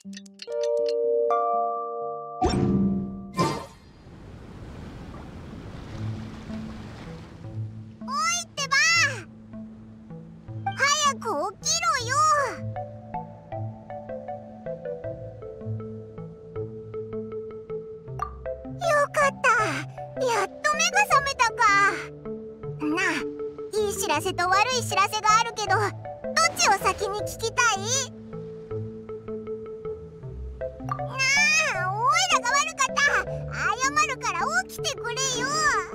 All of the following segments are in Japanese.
おいってば、早く起きろよ。よかった、やっと目が覚めたか。なあ、いい知らせと悪い知らせがあるけど、どっちを先に聞きたい？なあ、おいらが悪かった。謝るから起きてくれよ。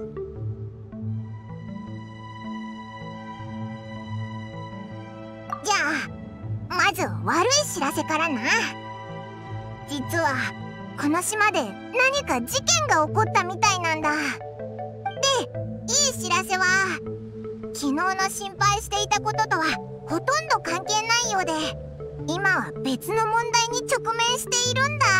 じゃあ、まず悪い知らせからな。実はこの島で何か事件が起こったみたいなんだ。で、いい知らせは昨日の心配していたこととはほとんど関係ないようで、今は別の問題に直面しているんだ。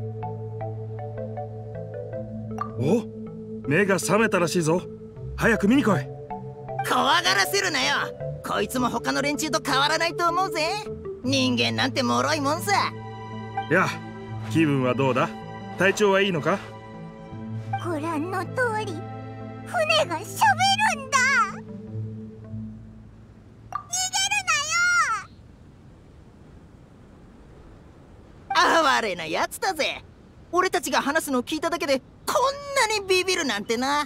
お、目が覚めたらしいぞ。早く見に来い。 怖がらせるなよ。こいつも他の連中と変わらないと思うぜ。人間なんて脆いもんさ。 いや、気分はどうだ？体調はいいのか？ ご覧の通り、船がしゃべるんだ。逃げるなよ。 哀れなやつだぜ。俺たちが話すのを聞いただけでこんなにビビるなんてな。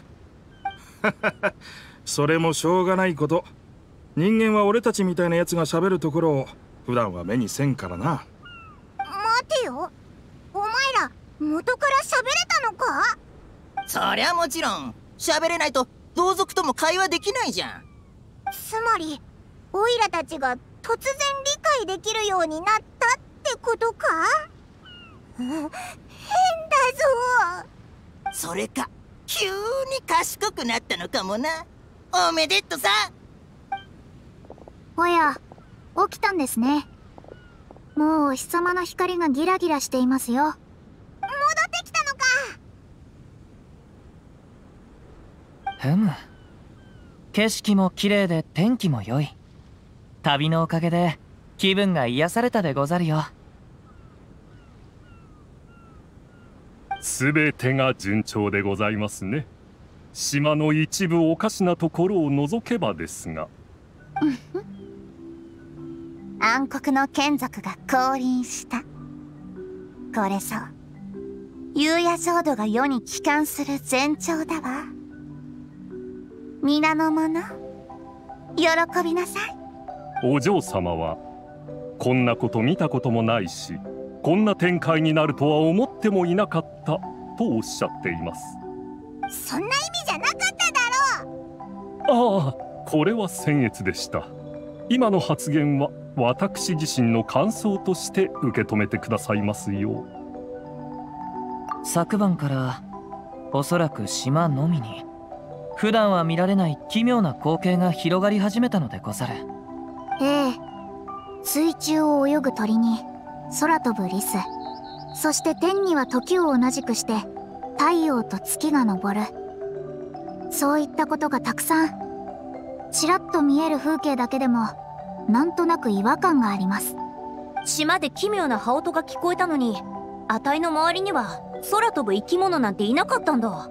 それもしょうがないこと。人間は俺たちみたいなやつがしゃべるところを普段は目にせんからな。 待てよ、お前ら元から喋れたのか？ そりゃもちろん。喋れないと同族とも会話できないじゃん。 つまりオイラたちが突然理解できるようになったってことか？変だぞ。 それか急に賢くなったのかもな。おめでとさ。 おや、起きたんですね。もうお日様の光がギラギラしていますよ。 戻ってきたのか。 ふむ。景色も綺麗で天気も良い。旅のおかげで気分が癒されたでござるよ。 すべてが順調でございますね。島の一部おかしなところを除けばですが。 暗黒の眷属が降臨した。これぞ幽夜浄土が世に帰還する前兆だわ。皆の者、喜びなさい。 お嬢様はこんなこと見たこともないし、こんな展開になるとは思ってもいなかったとおっしゃっています。 そんな意味じゃなかっただろう。 ああ、これは僭越でした。今の発言は私自身の感想として受け止めてくださいますよ。 昨晩からおそらく島のみに普段は見られない奇妙な光景が広がり始めたのでござる。 ええ、水中を泳ぐ鳥に空飛ぶリス、そして天には時を同じくして太陽と月が昇る。そういったことがたくさん。ちらっと見える風景だけでもなんとなく違和感があります。 島で奇妙な羽音が聞こえたのに、あたいの周りには空飛ぶ生き物なんていなかったんだ。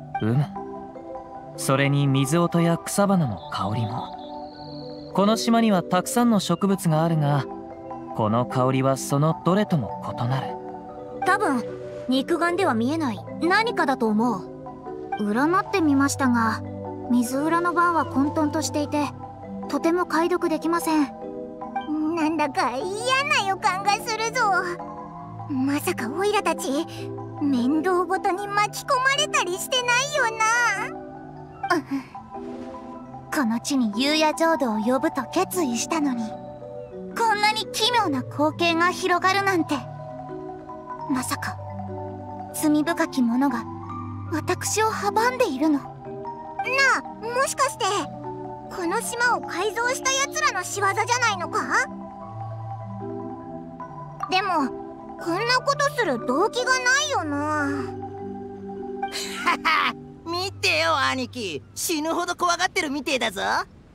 それに水音や草花の香りも。この島にはたくさんの植物があるが、この香りはそのどれとも異なる。 多分肉眼では見えない何かだと思う。 占ってみましたが、水裏の番は混沌としていてとても解読できません。 なんだか嫌な予感がするぞ。まさかオイラたち面倒ごとに巻き込まれたりしてないよな。 この地に幽夜浄土を呼ぶと決意したのに、こんなに奇妙な光景が広がるなんて。まさか罪深き者が私を阻んでいるの？ なあ、もしかしてこの島を改造したやつらの仕業じゃないのか？でもこんなことする動機がないよな。 はは、見てよ兄貴、死ぬほど怖がってるみてえだぞ。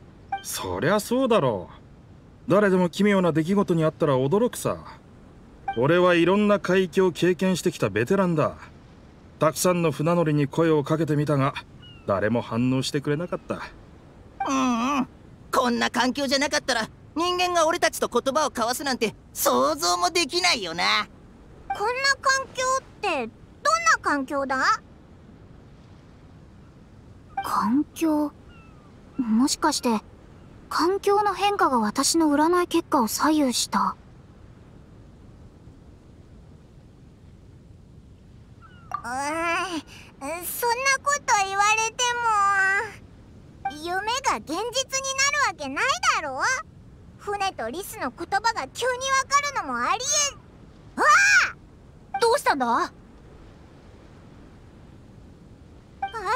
そりゃそうだろう。誰でも奇妙な出来事にあったら驚くさ。 俺はいろんな海域を経験してきたベテランだ。たくさんの船乗りに声をかけてみたが誰も反応してくれなかった。 こんな環境じゃなかったら人間が俺たちと言葉を交わすなんて想像もできないよな。 こんな環境ってどんな環境だ？ 環境？もしかして環境の変化が私の占い結果を左右した？ そんなこと言われても夢が現実になるわけないだろ。船とリスの言葉が急にわかるのもありえ。 どうしたんだ？ あれを見ろ。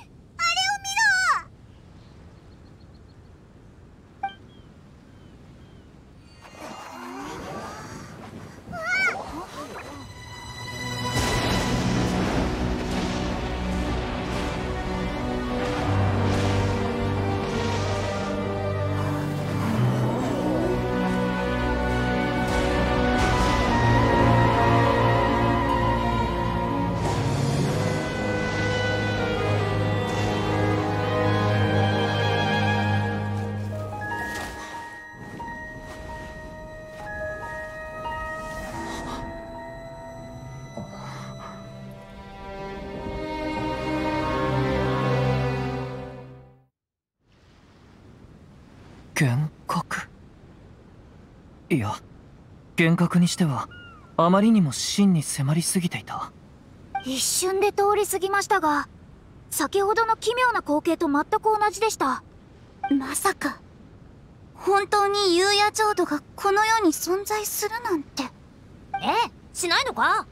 幻覚？いや、幻覚にしてはあまりにも真に迫りすぎていた。 一瞬で通り過ぎましたが、先ほどの奇妙な光景と全く同じでした。まさか本当に幽夜浄土がこの世に存在するなんて。 しないのか？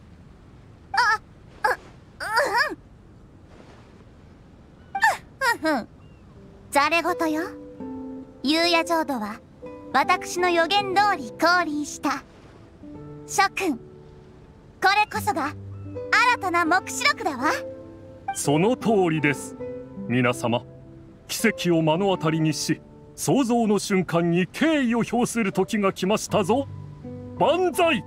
ざれ言よ。幽夜浄土は私の予言通り降臨した。諸君、これこそが新たな黙示録だわ。 その通りです。皆様、奇跡を目の当たりにし創造の瞬間に敬意を表する時が来ましたぞ。万歳。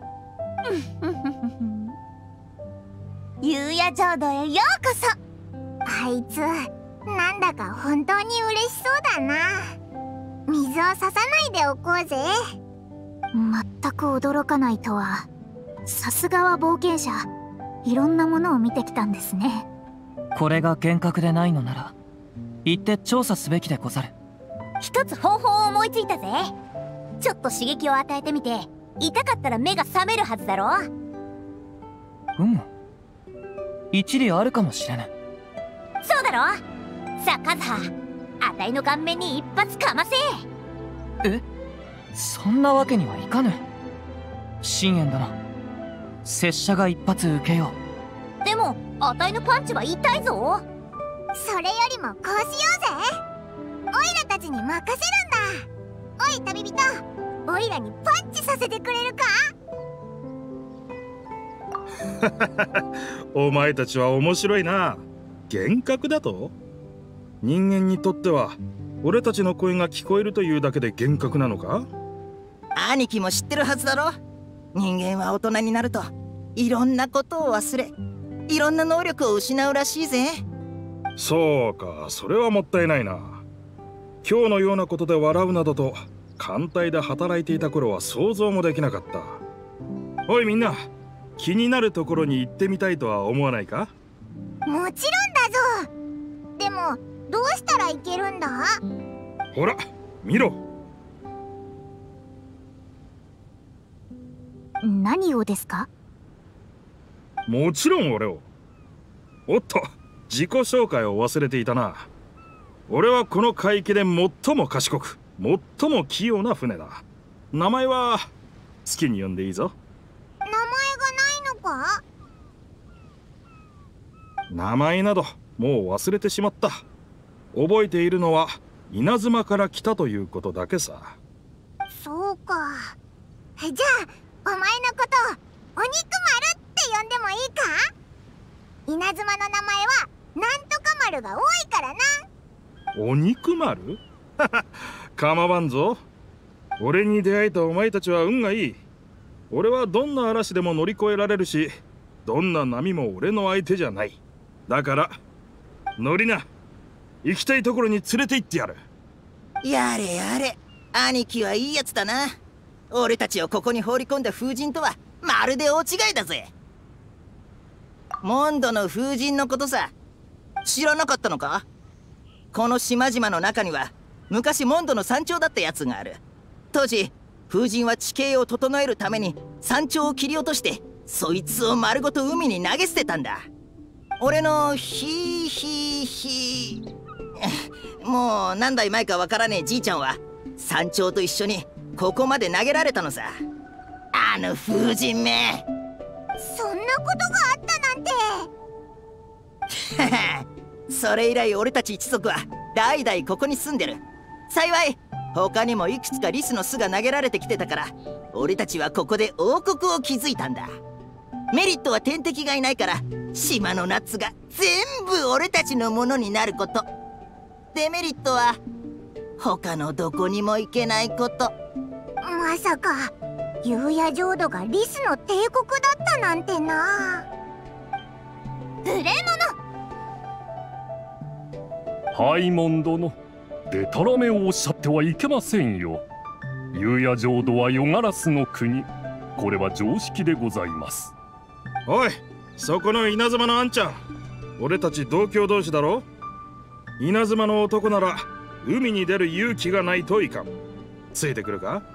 幽夜浄土へようこそ。あいつなんだか本当に嬉しそうだな。水を差さないでおこうぜ。 全く驚かないとは。さすがは冒険者。いろんなものを見てきたんですね。 これが幻覚でないのなら行って調査すべきでござる。 一つ方法を思いついたぜ。ちょっと刺激を与えてみて、痛かったら目が覚めるはずだろ。 一理あるかもしれぬ。 そうだろ。さあカズハ、あたいの顔面に一発かませ。 そんなわけにはいかぬ。信玄殿、拙者が一発受けよう。でもあたいのパンチは痛いぞ。 それよりもこうしようぜ。オイラたちに任せるんだ。おい旅人、オイラにパンチさせてくれるか？ お前たちは面白いな。幻覚だと？人間にとっては俺たちの声が聞こえるというだけで幻覚なのか？ 兄貴も知ってるはずだろ。人間は大人になるといろんなことを忘れ、いろんな能力を失うらしいぜ。 そうか、それはもったいないな。今日のようなことで笑うなどと艦隊で働いていた頃は想像もできなかった。おいみんな、気になるところに行ってみたいとは思わないか？ もちろんだぞ。でもどうしたらいけるんだ？ ほら見ろ。 何をですか？ もちろん俺を。おっと、自己紹介を忘れていたな。俺はこの海域で最も賢く最も器用な船だ。名前は好きに呼んでいいぞ。 名前がないのか？ 名前などもう忘れてしまった。覚えているのは稲妻から来たということだけさ。 そうか。じゃあお前のことお肉丸って呼んでもいいか？稲妻の名前はなんとか丸が多いからな。 お肉丸？構わんぞ。俺に出会えたお前たちは運がいい。 俺はどんな嵐でも乗り越えられるし、どんな波も俺の相手じゃない。だから乗りな。行きたいところに連れて行ってやる。 やれやれ、兄貴はいいやつだな。俺たちをここに放り込んだ風神とはまるで大違いだぜ。モンドの風神のことさ、知らなかったのか？この島々の中には昔モンドの山頂だったやつがある。当時風神は地形を整えるために山頂を切り落としてそいつを丸ごと海に投げ捨てたんだ。俺のひもう何代前かわからねえじいちゃんは山頂と一緒にここまで投げられたのさ。あの風神め。 そんなことがあったなんて。 それ以来俺たち一族は代々ここに住んでる。幸い他にもいくつかリスの巣が投げられてきてたから、俺たちはここで王国を築いたんだ。メリットは天敵がいないから島のナッツが全部俺たちのものになること。デメリットは他のどこにも行けないこと。 まさか夕夜浄土がリスの帝国だったなんてな。無礼者。 ハイモン殿、でたらめをおっしゃってはいけませんよ。夕夜浄土は夜ガラスの国、これは常識でございます。 おい、そこの稲妻のあんちゃん、俺たち同郷同士だろ。稲妻の男なら海に出る勇気がないといかん。ついてくるか？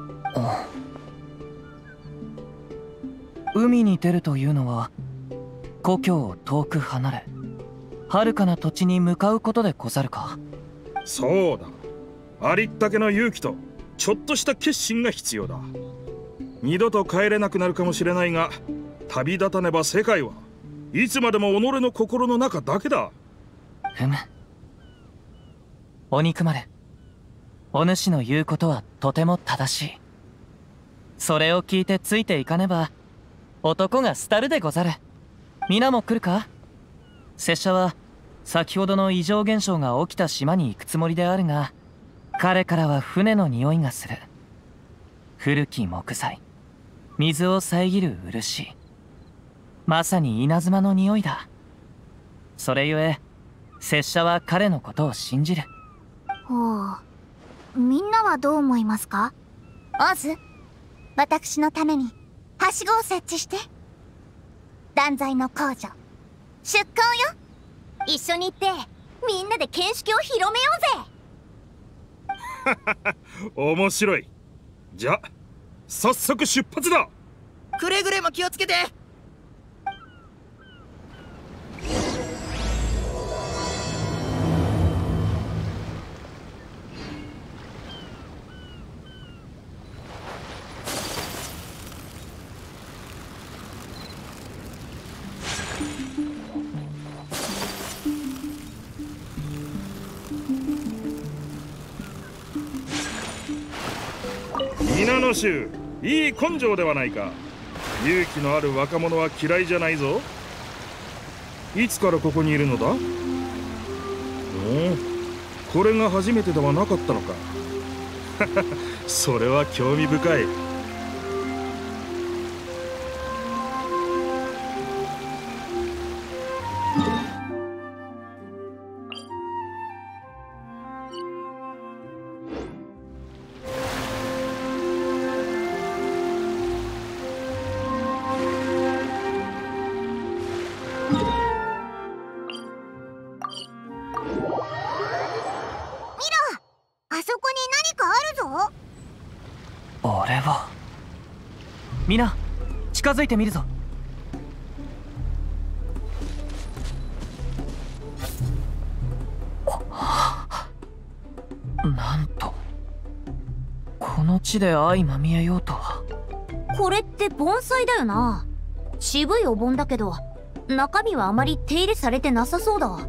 海に出るというのは故郷を遠く離れ遥かな土地に向かうことでござるか？ そうだ。ありったけの勇気とちょっとした決心が必要だ。二度と帰れなくなるかもしれないが、旅立たねば世界はいつまでも己の心の中だけだ。 ふむ。お憎まれ、お主の言うことはとても正しい。それを聞いてついていかねば男が廃るでござる。皆も来るか？拙者は先ほどの異常現象が起きた島に行くつもりであるが、彼からは船の匂いがする。古き木材、水を遮る漆、まさに稲妻の匂いだ。それゆえ拙者は彼のことを信じる。 ほう。みんなはどう思いますか？ オズ、私のためにはしごを設置して。断罪の工女出航よ。一緒に行ってみんなで見識を広めようぜ。面白い。じゃ早速出発だ。 くれぐれも気をつけて。 皆の衆、いい根性ではないか。勇気のある若者は嫌いじゃないぞ。いつからここにいるのだ？おお、これが初めてではなかったのか。それは興味深い。 俺は皆近づいてみるぞ。なんとこの地で相まみえようとは。 これって盆栽だよな。渋いお盆だけど中身はあまり手入れされてなさそうだ。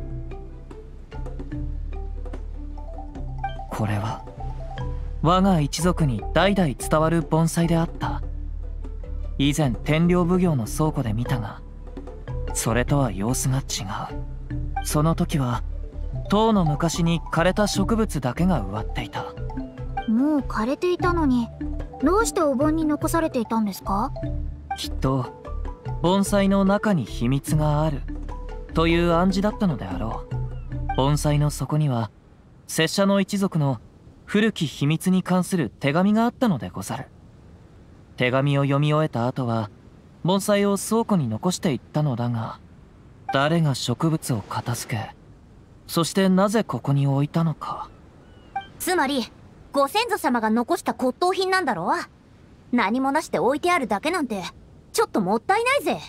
これは我が一族に代々伝わる盆栽であった。以前天領奉行の倉庫で見たが、それとは様子が違う。その時はとの昔に枯れた植物だけが植わっていた。 もう枯れていたのにどうしてお盆に残されていたんですか？ きっと盆栽の中に秘密があるという暗示だったのであろう。盆栽の底には拙者の一族の古き秘密に関する手紙があったのでござる。手紙を読み終えた後は盆栽を倉庫に残していったのだが、誰が植物を片付け、そしてなぜここに置いたのか。 つまりご先祖様が残した骨董品なんだろ。何もなしで置いてあるだけなんてちょっともったいないぜ。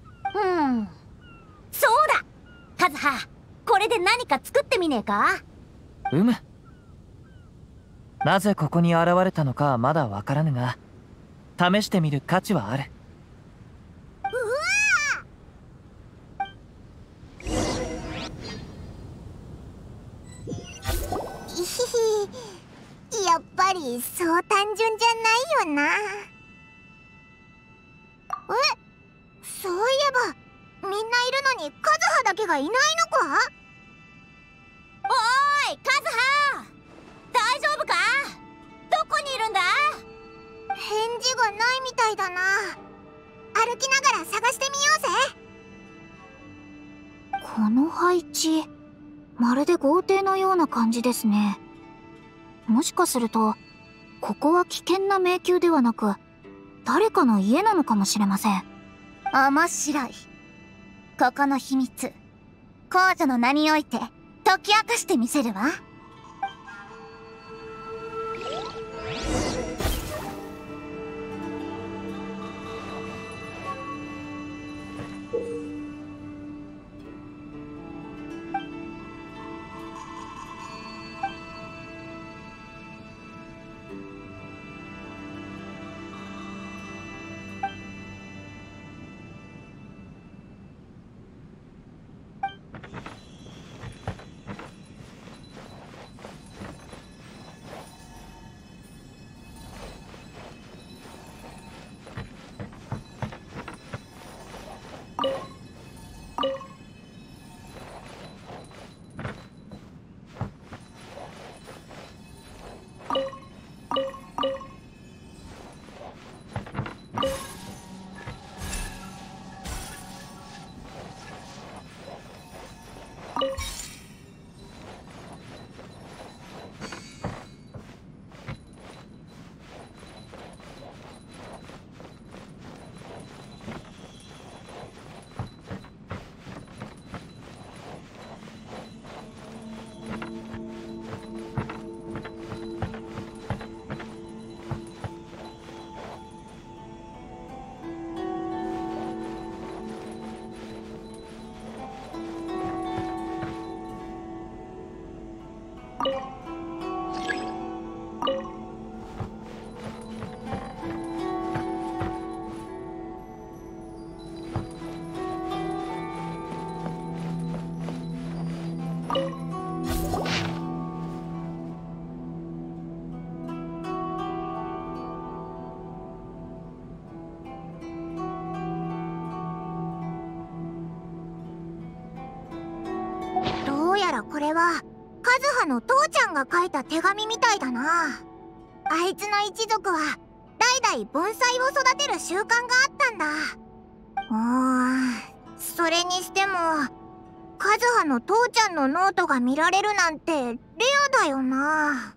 そうだ、カズハ、これで何か作ってみねえか？ なぜここに現れたのかはまだわからぬが、試してみる価値はある。 やっぱりそう単純じゃないよな。そういえばみんないるのにカズハだけがいないのか？ おーいカズハ、大丈夫か？どこにいるんだ？ 返事がないみたいだな。歩きながら探してみようぜ。 この配置、まるで豪邸のような感じですね。もしかするとここは危険な迷宮ではなく誰かの家なのかもしれません。 面白い。ここの秘密、公女の名において解き明かしてみせるわ。これはカズハの父ちゃんが書いた手紙みたいだな。あいつの一族は代々盆栽を育てる習慣があったんだ。それにしてもカズハの父ちゃんのノートが見られるなんてレアだよな。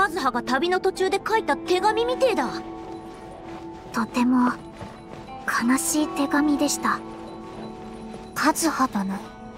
カズハが旅の途中で書いた手紙みてえだ。 とても悲しい手紙でした。カズハ殿。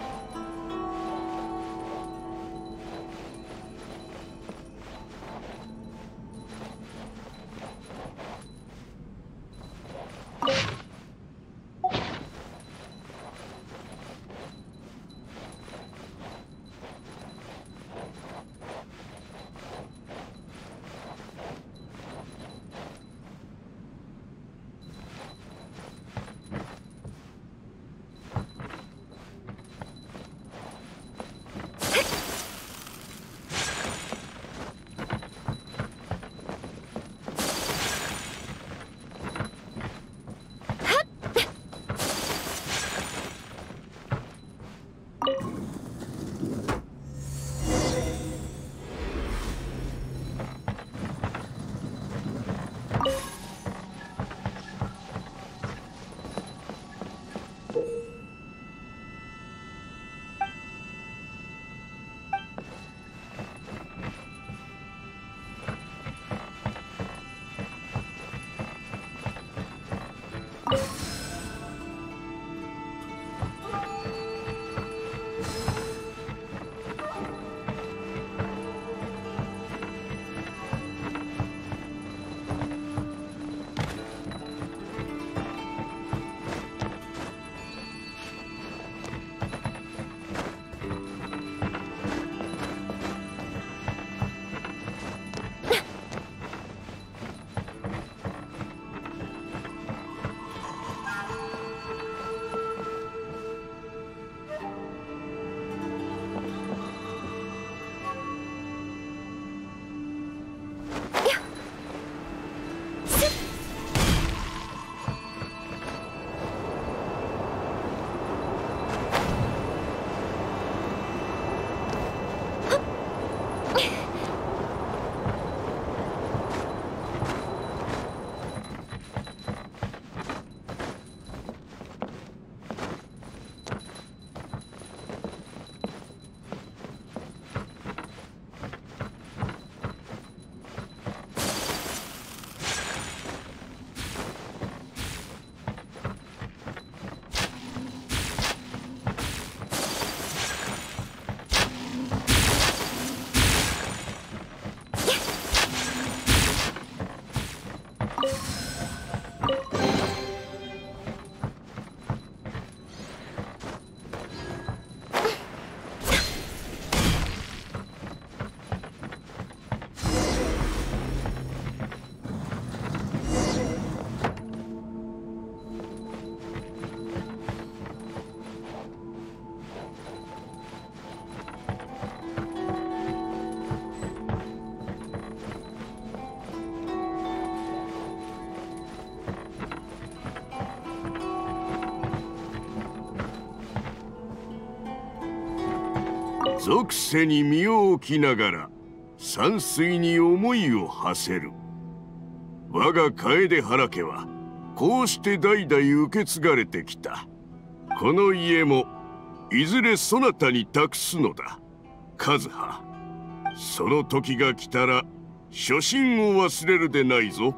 俗世に身を置きながら山水に思いを馳せる。我が楓原家はこうして代々受け継がれてきた。この家もいずれそなたに託すのだ、カズハ。その時が来たら初心を忘れるでないぞ。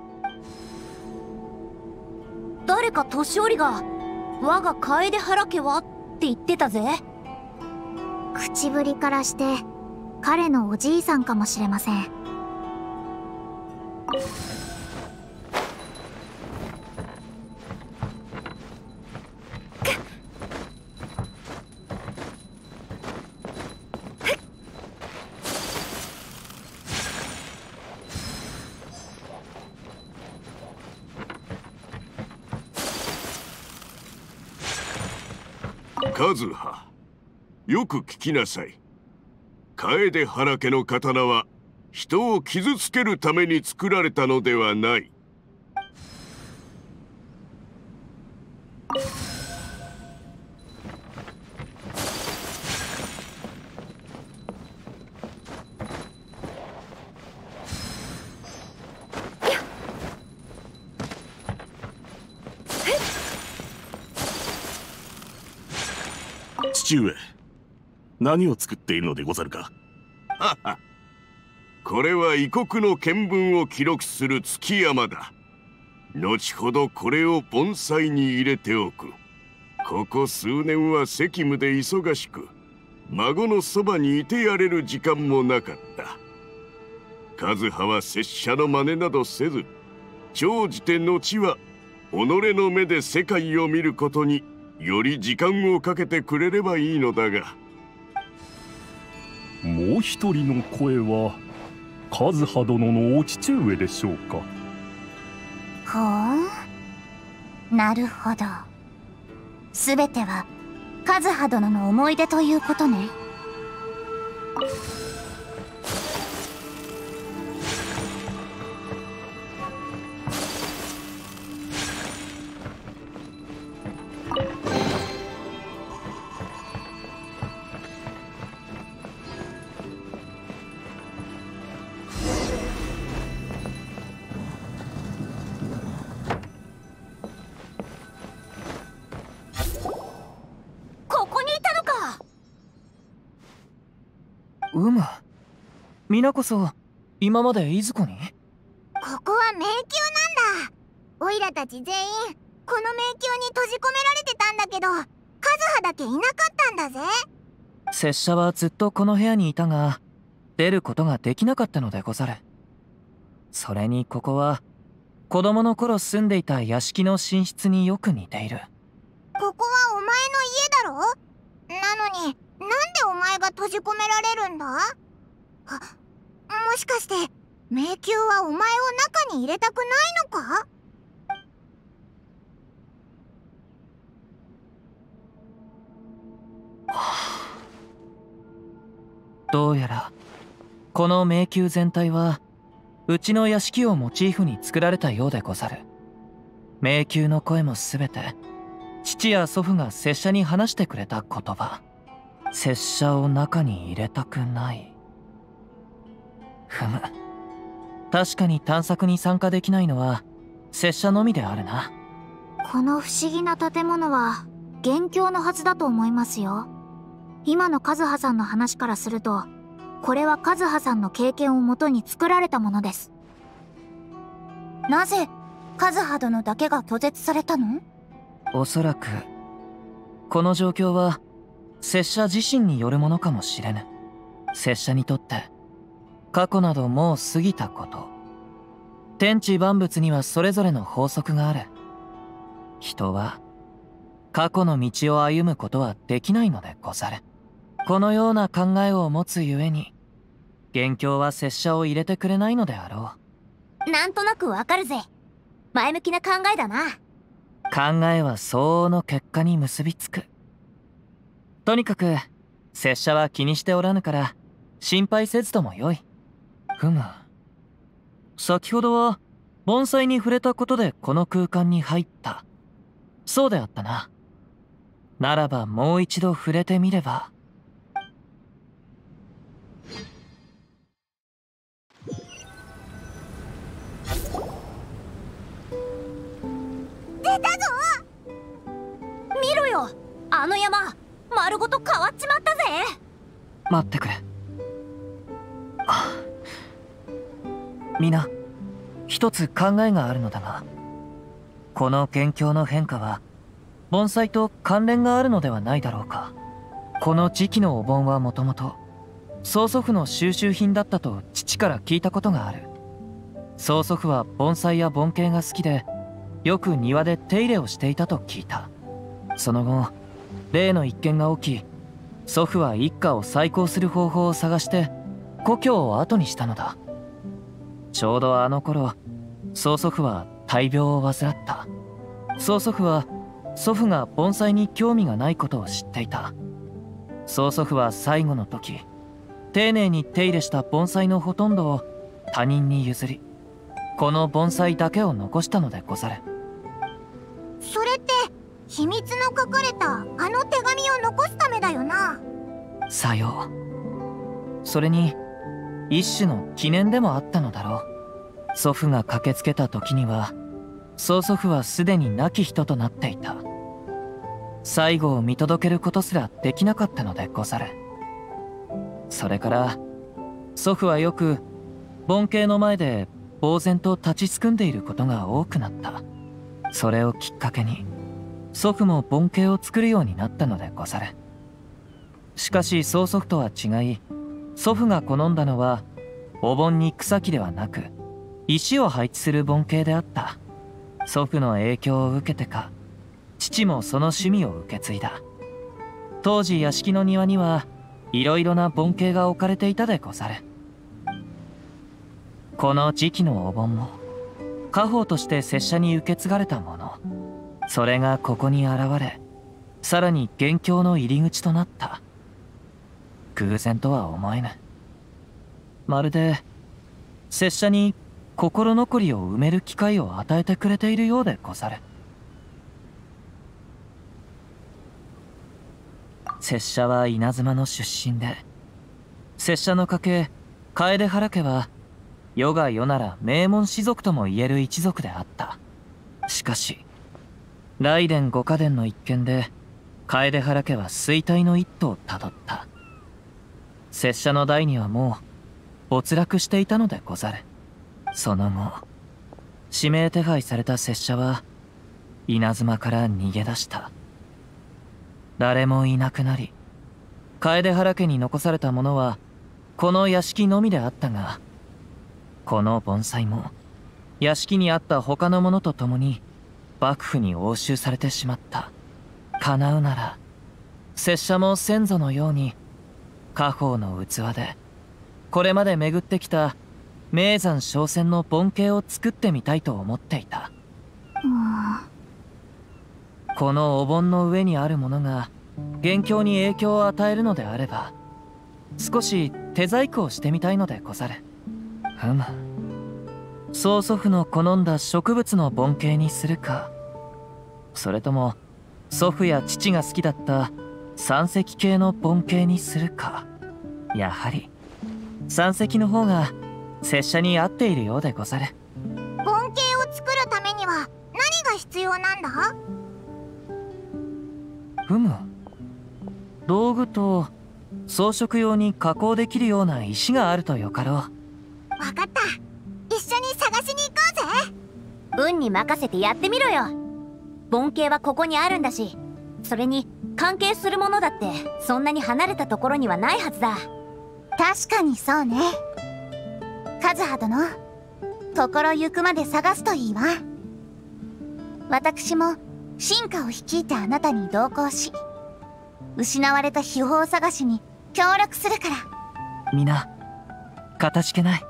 誰か年寄りが我が楓原家はって言ってたぜ。 口ぶりからして彼のおじいさんかもしれません。 カズハ、よく聞きなさい。楓原家の刀は人を傷つけるために作られたのではない。 父上、何を作っているのでござるか。 これは異国の見聞を記録する月山だ。後ほどこれを盆栽に入れておく。ここ数年は責務で忙しく、孫のそばにいてやれる時間もなかった。和葉は拙者の真似などせず、長じて後は己の目で世界を見ることにより時間をかけてくれればいいのだが。 もう一人の声は和葉殿のお父上でしょうか。 ほう、なるほど。すべては和葉殿の思い出ということね。 皆こそ今までいずこに？ ここは迷宮なんだ。オイラたち全員この迷宮に閉じ込められてたんだけど、和葉だけいなかったんだぜ。 拙者はずっとこの部屋にいたが、出ることができなかったのでござる。それにここは子供の頃住んでいた屋敷の寝室によく似ている。 ここはお前の家だろ？なのになんでお前が閉じ込められるんだ？もしかして迷宮はお前を中に入れたくないのか？ どうやらこの迷宮全体はうちの屋敷をモチーフに作られたようでござる。迷宮の声もすべて父や祖父が拙者に話してくれた言葉。拙者を中に入れたくない。ふむ、確かに探索に参加できないのは拙者のみであるな。 この不思議な建物は元凶のはずだと思いますよ。今の和葉さんの話からすると、これは和葉さんの経験をもとに作られたものです。 なぜ和葉殿だけが拒絶されたの？ おそらくこの状況は拙者自身によるものかもしれぬ。拙者にとって過去などもう過ぎたこと。天地万物にはそれぞれの法則がある。人は過去の道を歩むことはできないのでござる。このような考えを持つゆえに元凶は拙者を入れてくれないのであろう。なんとなくわかるぜ。前向きな考えだな。 考えは相応の結果に結びつく。とにかく拙者は気にしておらぬから心配せずともよい。ふむ、先ほどは盆栽に触れたことでこの空間に入った。そうであったな。ならばもう一度触れてみれば。 出たぞ！ 見ろよ、あの山丸ごと変わっちまったぜ。 待ってくれ。皆、一つ考えがあるのだが、この元凶の変化は盆栽と関連があるのではないだろうか。この時期のお盆はもともと曽祖父の収集品だったと父から聞いたことがある。曽祖父は盆栽や盆景が好きで、よく庭で手入れをしていたと聞いた。その後例の一件が起き、祖父は一家を再興する方法を探して故郷を後にしたのだ。ちょうどあの頃曽祖父は大病を患った。曽祖父は祖父が盆栽に興味がないことを知っていた。曽祖父は最後の時、丁寧に手入れした盆栽のほとんどを他人に譲り、この盆栽だけを残したのでござる。 それって秘密の書かれたあの手紙を残すためだよな。 さよう。それに一種の記念でもあったのだろう。祖父が駆けつけた時には曽祖父はすでに亡き人となっていた。最後を見届けることすらできなかったのでござる。それから祖父はよく盆景の前で呆然と立ちすくんでいることが多くなった。それをきっかけに祖父も盆景を作るようになったのでござる。しかし曽祖父とは違い、祖父が好んだのはお盆に草木ではなく石を配置する盆景であった。祖父の影響を受けてか、父もその趣味を受け継いだ。当時屋敷の庭にはいろいろな盆景が置かれていたでござる。この時期のお盆も家宝として拙者に受け継がれたもの。それがここに現れ、さらに元凶の入り口となった。偶然とは思えぬ。まるで拙者に心残りを埋める機会を与えてくれているようでござる。拙者は稲妻の出身で、拙者の家系楓原家は世が世なら名門士族ともいえる一族であった。しかし雷電五家伝の一件で楓原家は衰退の一途をたどった。拙者の代にはもう没落していたのでござる。その後指名手配された拙者は稲妻から逃げ出した。誰もいなくなり、楓原家に残されたものはこの屋敷のみであったが、この盆栽も屋敷にあった他のものと共に幕府に押収されてしまった。叶うなら拙者も先祖のように家宝の器でこれまで巡ってきた名山商船の盆景を作ってみたいと思っていた。このお盆の上にあるものが元凶に影響を与えるのであれば、少し手細工をしてみたいのでござる。曽祖父の好んだ植物の盆景にするか、それとも祖父や父が好きだった山石系の盆景にするか。やはり山石の方が拙者に合っているようでござる。 盆景を作るためには何が必要なんだ？ 道具と装飾用に加工できるような石があるとよかろう。 わかった、一緒に探しに行こうぜ。 運に任せてやってみろよ。盆景はここにあるんだし、それに関係するものだってそんなに離れたところにはないはずだ。 確かにそうね。和葉殿、心ゆくまで探すといいわ。私も進化を率いてあなたに同行し、失われた秘宝探しに協力するから。 皆かたじけない。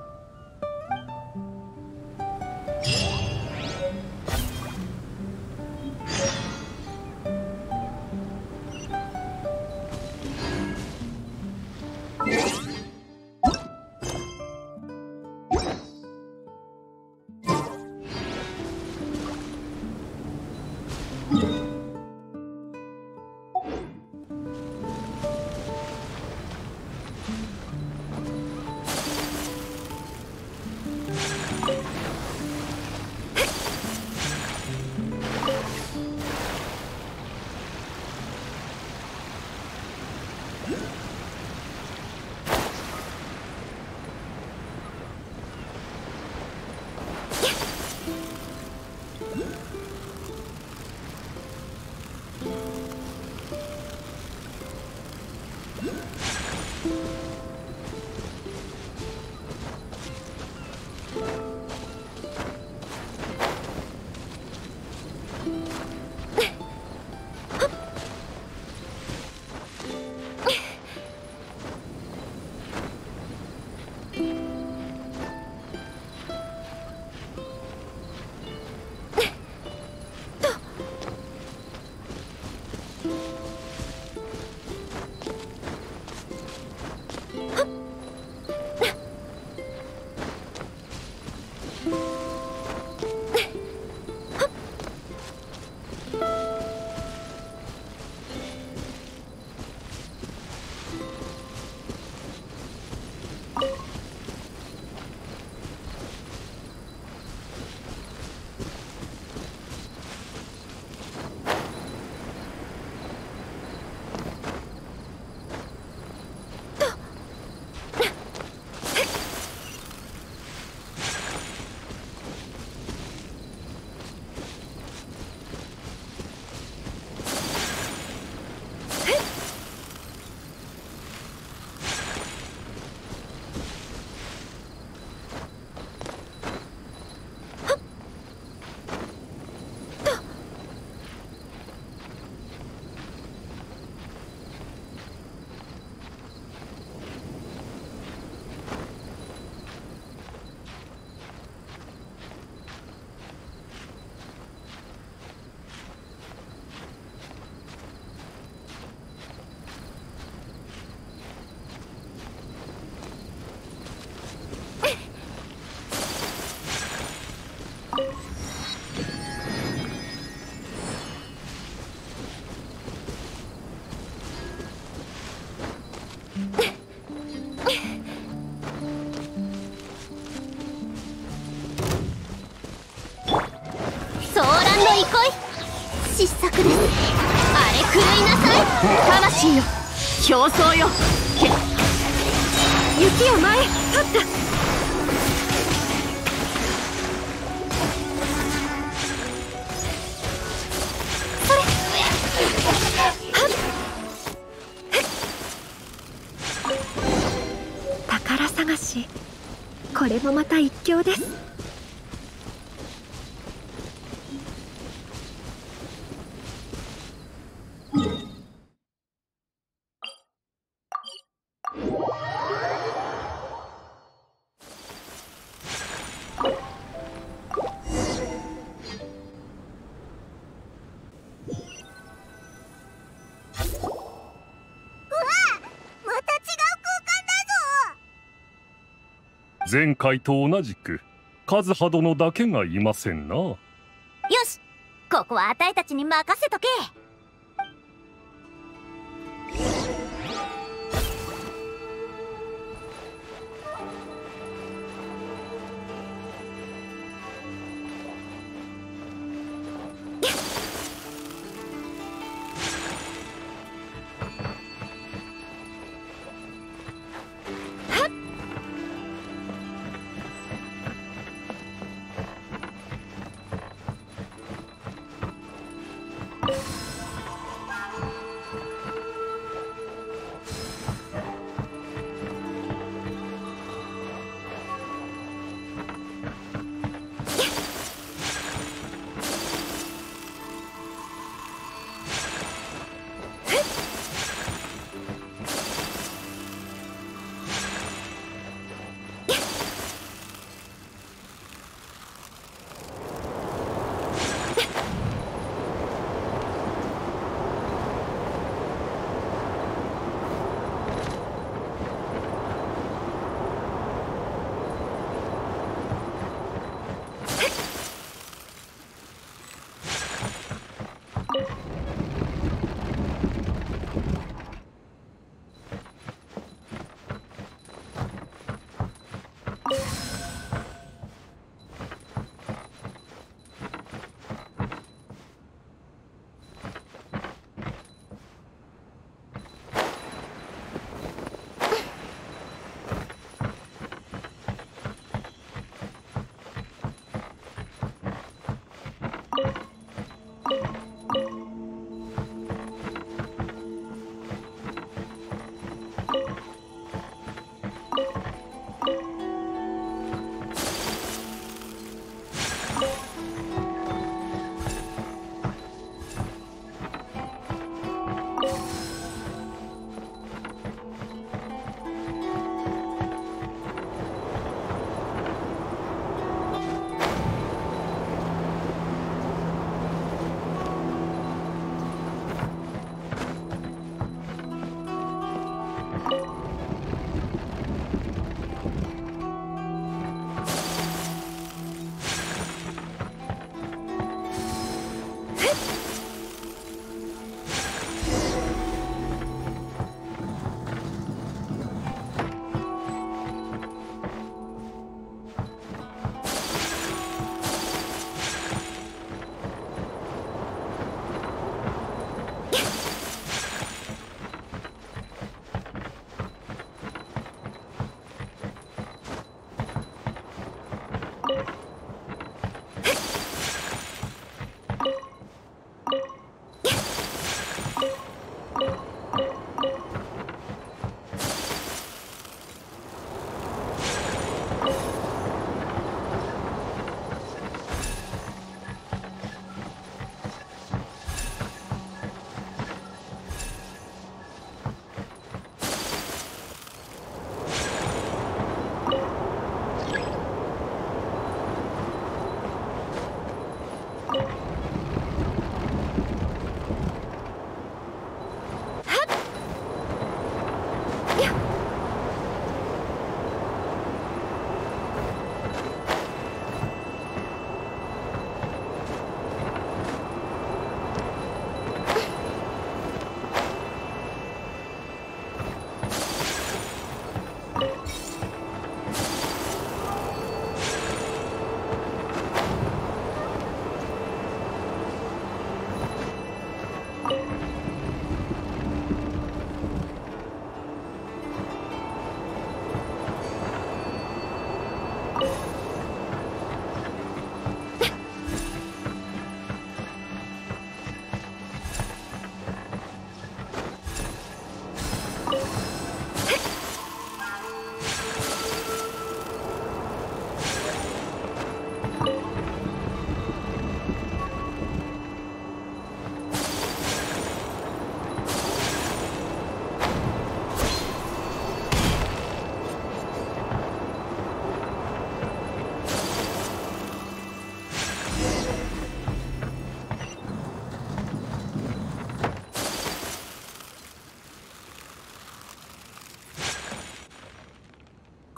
来い。失策です。あれ狂いなさい。魂よ、競争よ。雪よ前、立った。宝探し、これもまた一興です。 前回と同じくカズハ殿だけがいませんな。よし、ここはあたいたちに任せとけ。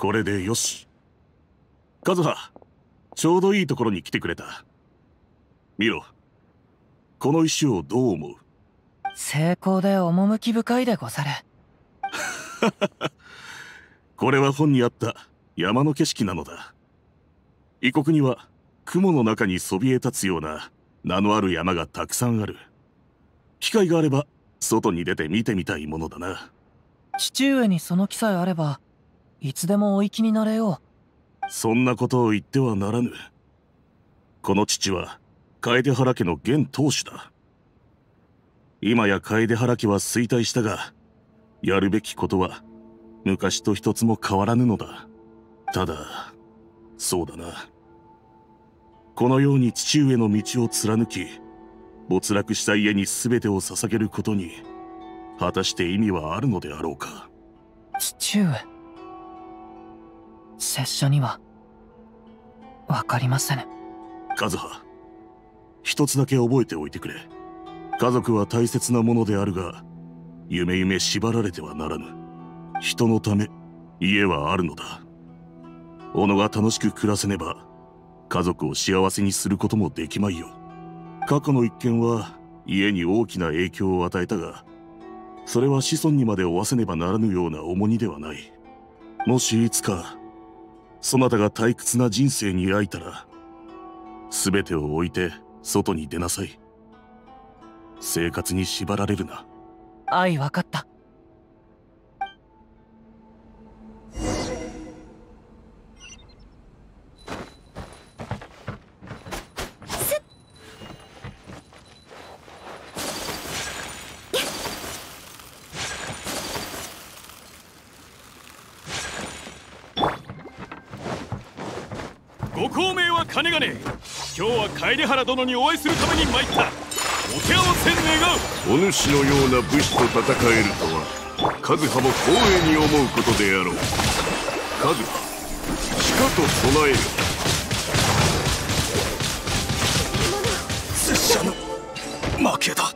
これでよし。カズハ、ちょうどいいところに来てくれた。見ろ、この石をどう思う？ 成功で趣深いでござる。 これは本にあった山の景色なのだ。異国には雲の中にそびえ立つような名のある山がたくさんある。機会があれば外に出て見てみたいものだな。 父上にその気さえあればいつでもお行きになれよう。そんなことを言ってはならぬ。この父は楓原家の現当主だ。今や楓原家は衰退したが、やるべきことは昔と一つも変わらぬのだ。ただ、そうだな。このように父上の道を貫き、没落した家に全てを捧げることに、果たして意味はあるのであろうか。 父上、拙者には分かりませぬ。 カズハ、一つだけ覚えておいてくれ。家族は大切なものであるが、夢夢縛られてはならぬ。人のため家はあるのだ。己が楽しく暮らせねば家族を幸せにすることもできまいよ。過去の一件は家に大きな影響を与えたが、それは子孫にまで負わせねばならぬような重荷ではない。もしいつかそなたが退屈な人生に飽いたら、全てを置いて外に出なさい。生活に縛られるな。 愛分かった。 ご高名はかねがね。今日は楓原殿にお会いするために参った。お手合わせ願う。 お主のような武士と戦えるとは、カズハも光栄に思うことであろう。カズハ、しかと備えよ。 拙者の負けだ。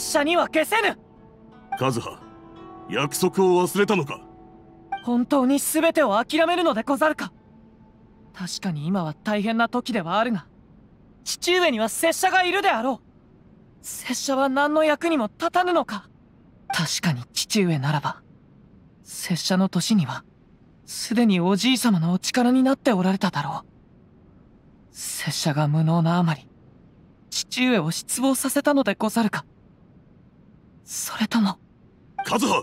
者には消せぬ。 カズハ、約束を忘れたのか？ 本当に全てを諦めるのでござるか？確かに今は大変な時ではあるが、父上には拙者がいるであろう。拙者は何の役にも立たぬのか？確かに父上ならば、拙者の年にはすでにおじい様のお力になっておられただろう。拙者が無能なあまり父上を失望させたのでござるか？それとも。 カズハ、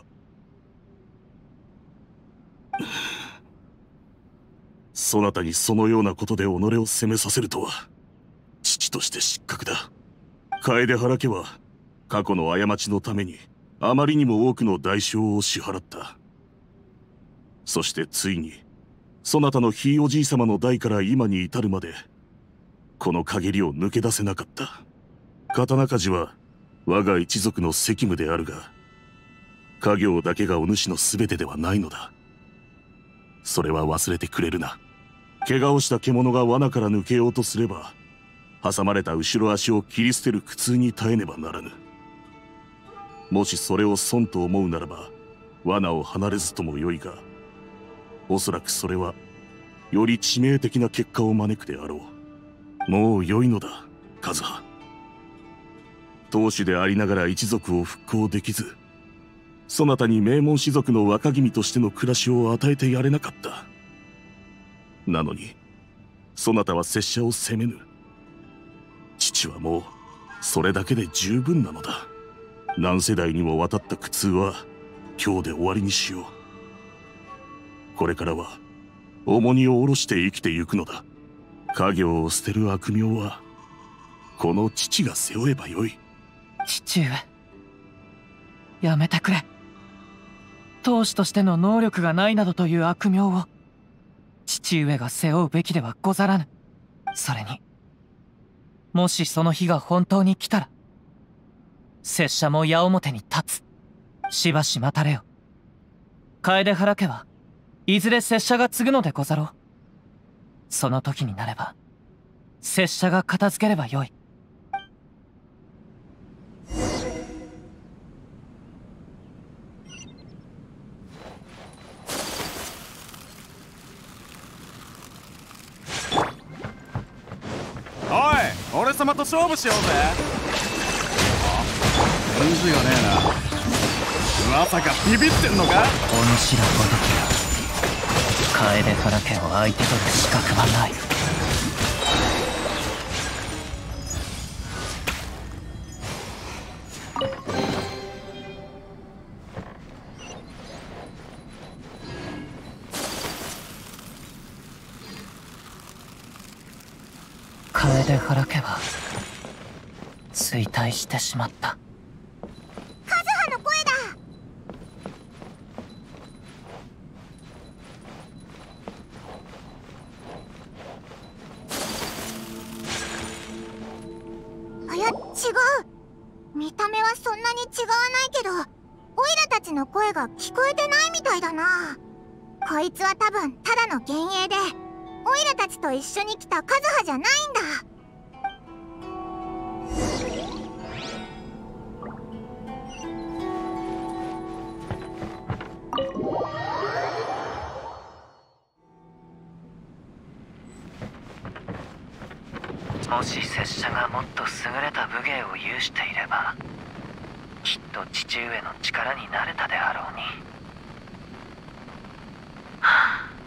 そなたにそのようなことで己を責めさせるとは、父として失格だ。楓原家は過去の過ちのためにあまりにも多くの代償を支払った。そしてついにそなたのひいおじい様の代から今に至るまでこの陰りを抜け出せなかった。刀鍛冶は我が一族の責務であるが、家業だけがお主の全てではないのだ。それは忘れてくれるな。怪我をした獣が罠から抜けようとすれば、挟まれた後ろ足を切り捨てる苦痛に耐えねばならぬ。もしそれを損と思うならば罠を離れずともよいが、おそらくそれはより致命的な結果を招くであろう。もう良いのだ、カズハ。当主でありながら一族を復興できず、そなたに名門士族の若君としての暮らしを与えてやれなかった。なのにそなたは拙者を責めぬ。父はもうそれだけで十分なのだ。何世代にもわたった苦痛は今日で終わりにしよう。これからは重荷を下ろして生きてゆくのだ。家業を捨てる悪名はこの父が背負えばよい。 父上、やめてくれ。当主としての能力がないなどという悪名を父上が背負うべきではござらぬ。それにもしその日が本当に来たら、拙者も矢面に立つ。しばし待たれよ。楓原家はいずれ拙者が継ぐのでござろう。その時になれば拙者が片付ければよい。 おい、俺様と勝負しようぜ。返事がねえな。まさかビビってんのか？ お主らごときが楓原家を相手取る資格はない。楓原家は衰退してしまった。 カズハの声だ。あ、いや違う。見た目はそんなに違わないけど、オイラたちの声が聞こえてないみたいだな。こいつは多分ただの幻影で、オイラたちと一緒に来たカズハじゃないんだ。 もし拙者がもっと優れた武芸を有していれば、きっと父上の力になれたであろうに。はあ、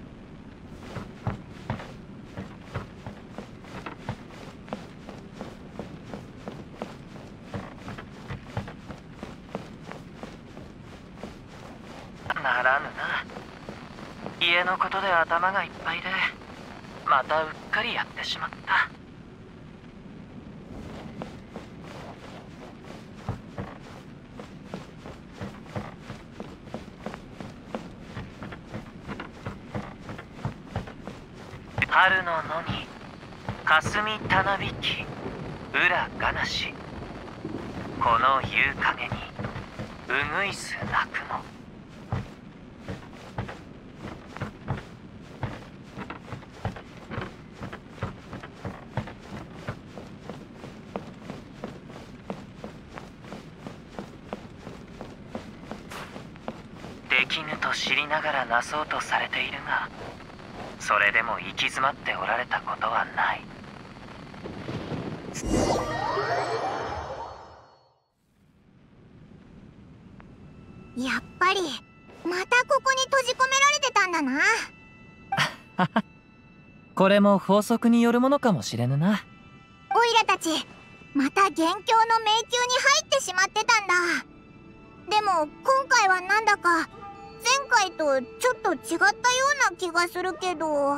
ならぬな。家のことで頭がいっぱいで、またうっかりやってしまった。春の野に霞たなびき裏がなし、この夕陰にうぐいす鳴くの。 きぬと知りながらなそうとされているが、それでも行き詰まっておられたことはない。 やっぱりまたここに閉じ込められてたんだな。 これも法則によるものかもしれぬな。 オイラたちまた元凶の迷宮に入ってしまってたんだ。でも今回はなんだか前回とちょっと違ったような気がするけど。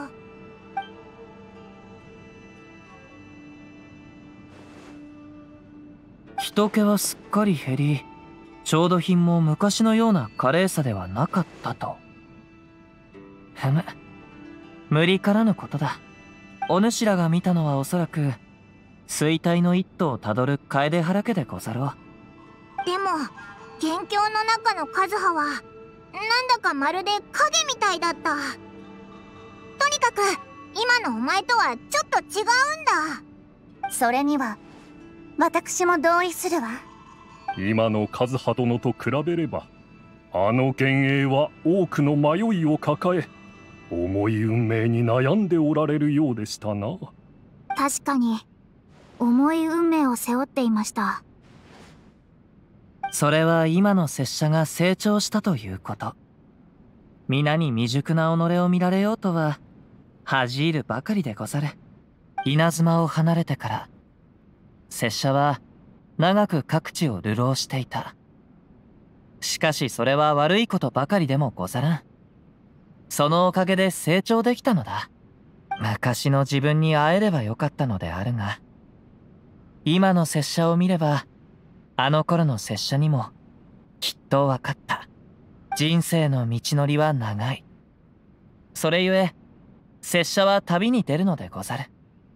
人気はすっかり減り、調度品も昔のような華麗さではなかったと。ふむ、無理からぬことだ。お主らが見たのはおそらく衰退の一途をたどる楓原家でござろう。 でも元凶の中の和葉はなんだかまるで影みたいだった。とにかく今のお前とはちょっと違うんだ。 それには私も同意するわ。 今の和葉殿と比べれば、あの幻影は多くの迷いを抱え、重い運命に悩んでおられるようでしたな。 確かに重い運命を背負っていました。 それは今の拙者が成長したということ。皆に未熟な己を見られようとは恥じるばかりでござる。稲妻を離れてから拙者は長く各地を流浪していた。しかしそれは悪いことばかりでもござらん。そのおかげで成長できたのだ。昔の自分に会えればよかったのであるが、今の拙者を見ればあの頃の拙者にもきっと分かった。人生の道のりは長い。それゆえ拙者は旅に出るのでござる。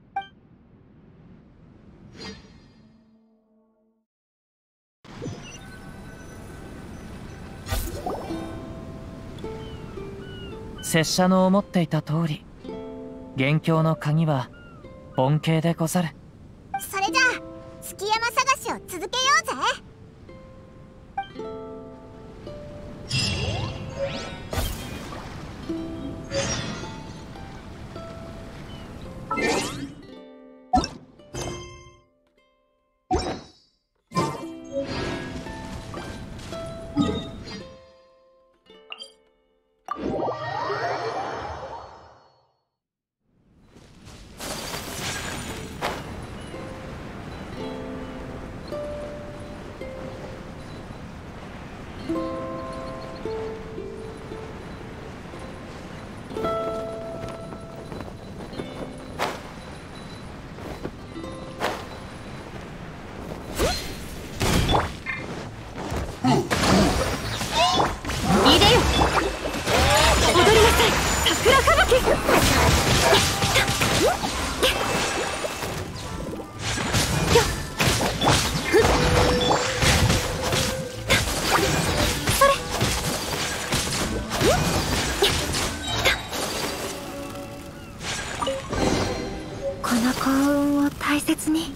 拙者の思っていた通り、元凶の鍵は盆景でござる。 それじゃあ月山探しを続けようぜ。 この幸運を大切に。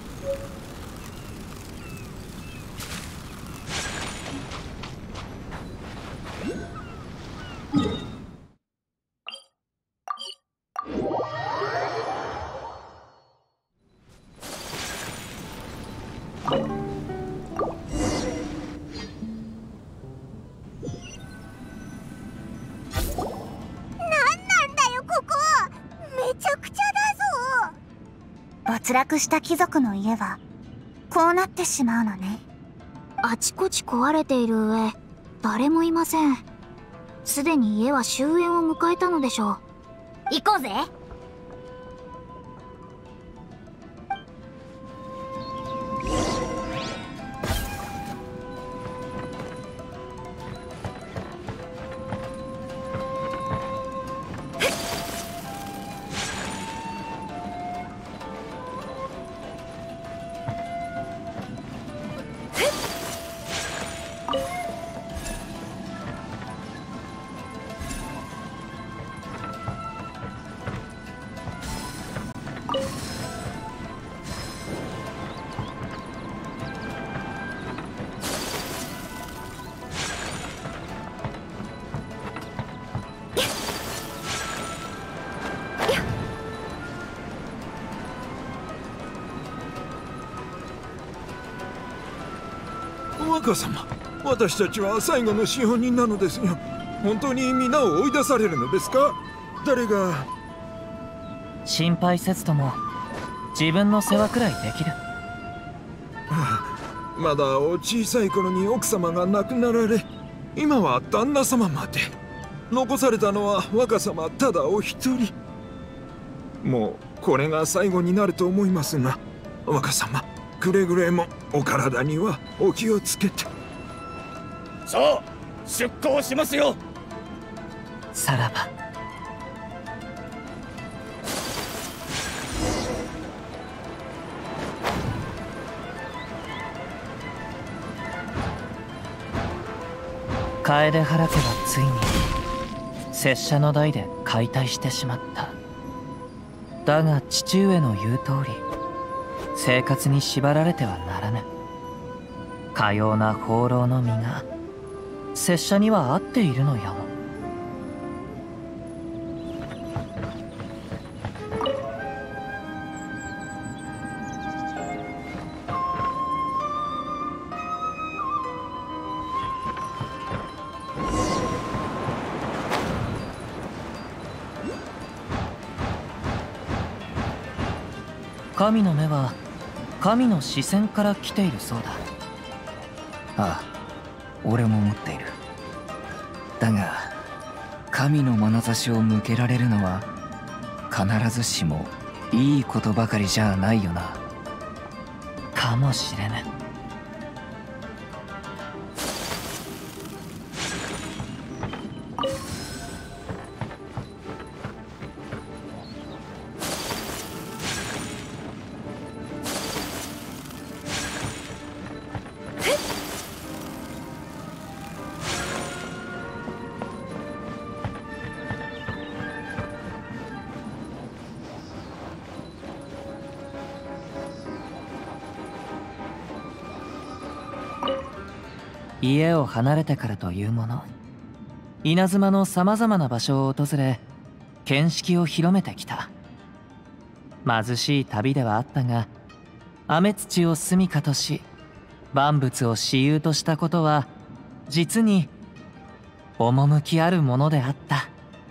没落した貴族の家はこうなってしまうのね。あちこち壊れている上誰もいません。すでに家は終焉を迎えたのでしょう。 行こうぜ。 若様、私たちは最後の資本人なのですよ。本当に皆を追い出されるのですか？誰が。 心配せずとも自分の世話くらいできる。 まだお小さい頃に奥様が亡くなられ、今は旦那様まで。残されたのは若様ただお一人。もうこれが最後になると思いますが、若様、くれぐれもお体にはお気をつけて。 さあ、出航しますよ。 さらば。楓原家はついに拙者の代で解体してしまった。だが父上の言う通り、生活に縛られてはならぬ。かような放浪の身が拙者には合っているのやも。神の目は神の視線から来ているそうだ。 ああ、俺も思っている。だが神の眼差しを向けられるのは必ずしもいいことばかりじゃないよな。 かもしれぬ。家を離れてからというもの、稲妻のさまざまな場所を訪れ見識を広めてきた。貧しい旅ではあったが、雨土を住処とし万物を私有としたことは実に趣あるものであった。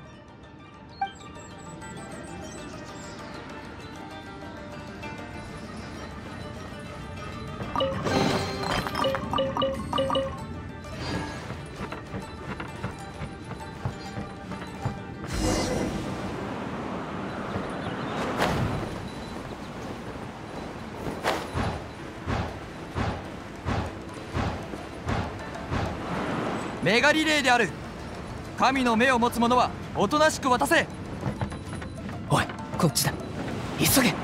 メガリレーである。神の目を持つ者はおとなしく渡せ。 おい、こっちだ。急げ。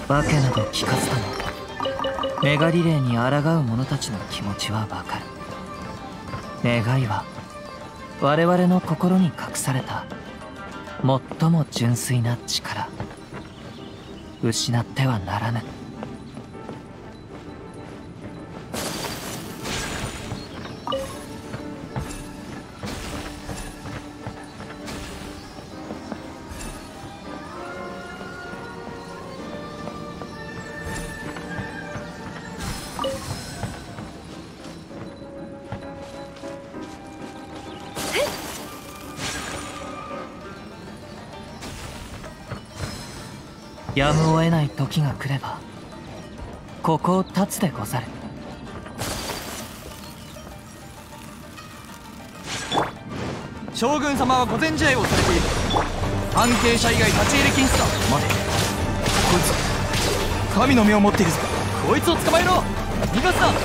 訳など聞かずともメガリレーに抗う者たちの気持ちはわかる。願いは我々の心に隠された最も純粋な力、失ってはならぬ。やむを得ない時が来ればここを立つでござる。 将軍様は御前試合をされている。関係者以外立ち入り禁止だ。待て、こいつは神の目を持っているぞ。こいつを捕まえろ。逃がすな。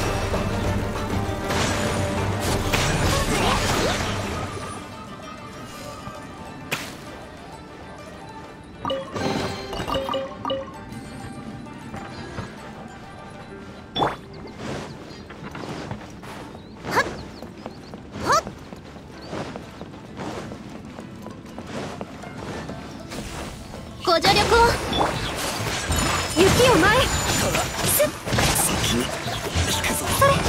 ご助力を。雪を前。 先に引くぞ。 それ。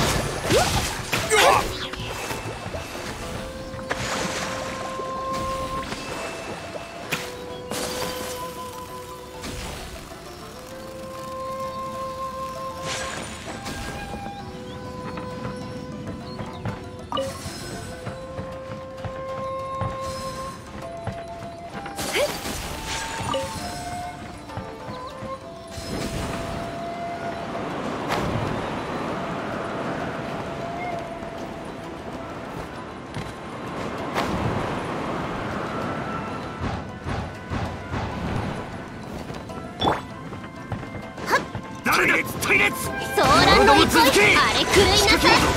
隊列ソーランドに来い。あれ狂いなさい。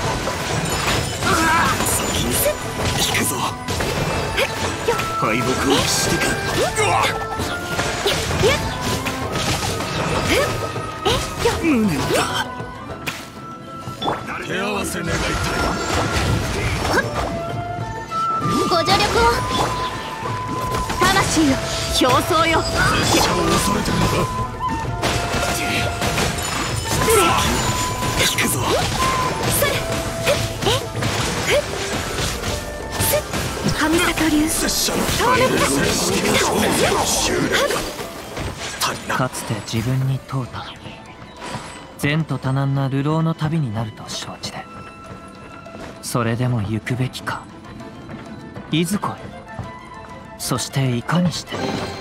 先に引くぞ。敗北を喫してか。無念だ。手合わせ願いたい。 ご助力を。魂よ、表層よ。 拙者を恐れてるのか。引くぞ。 神里流拙者のかつて自分に問うた前途多難な流浪の旅になると承知で、それでも行くべきか、いずこへ、そしていかにして。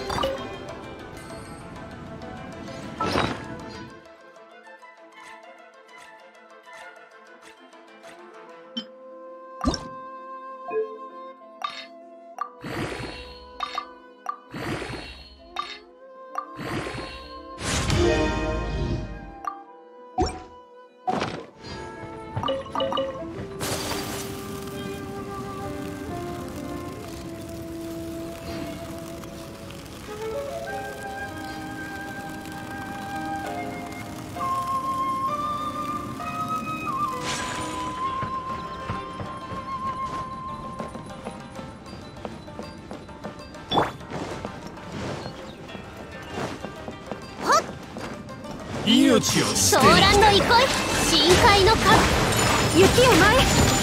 命をソーランド憩い。深海の神。雪を前。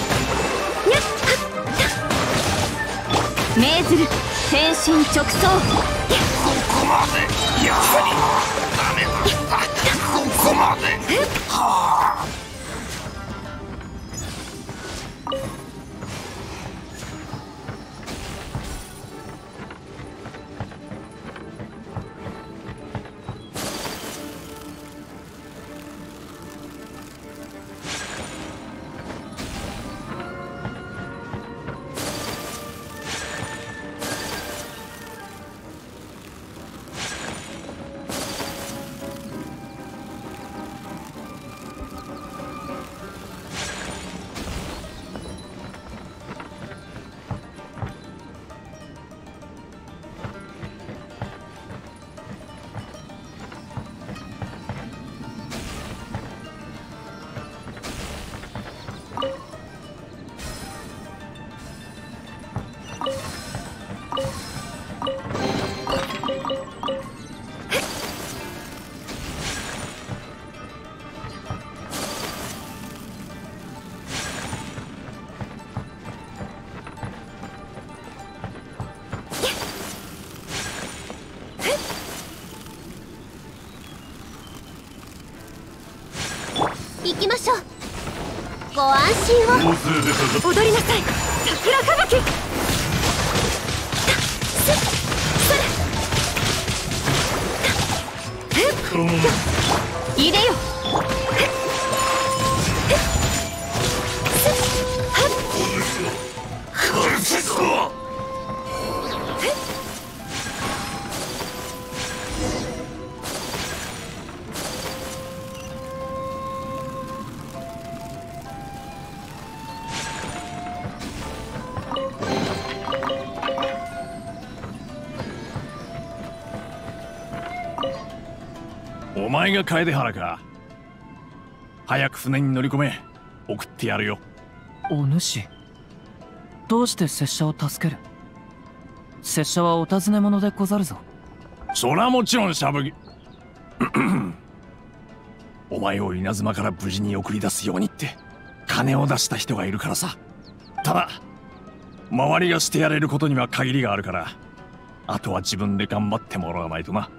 命ずる天身直送。 ここまで。やはりダメだ。ここまで。はあ。 きましょう。ご安心を。踊りなさい桜吹雪。入れよ。 お前が楓原か。早く船に乗り込め。送ってやるよ。 お主、どうして拙者を助ける？拙者はお尋ね者でござるぞ。 そらもちろんしゃぶぎお前を稲妻から無事に送り出すようにって金を出した人がいるからさ。ただ周りがしてやれることには限りがあるから、あとは自分で頑張ってもらわないとな。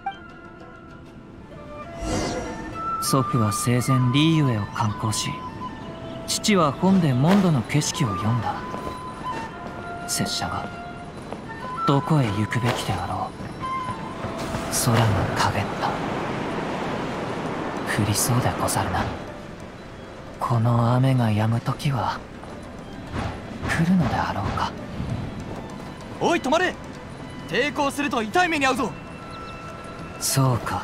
祖父は生前リーユエを観光し、父は本でモンドの景色を読んだ。拙者はどこへ行くべきであろう。空が陰った。降りそうでござるな。この雨が止む時は来るのであろうか。 おい止まれ。抵抗すると痛い目に遭うぞ。 そうか。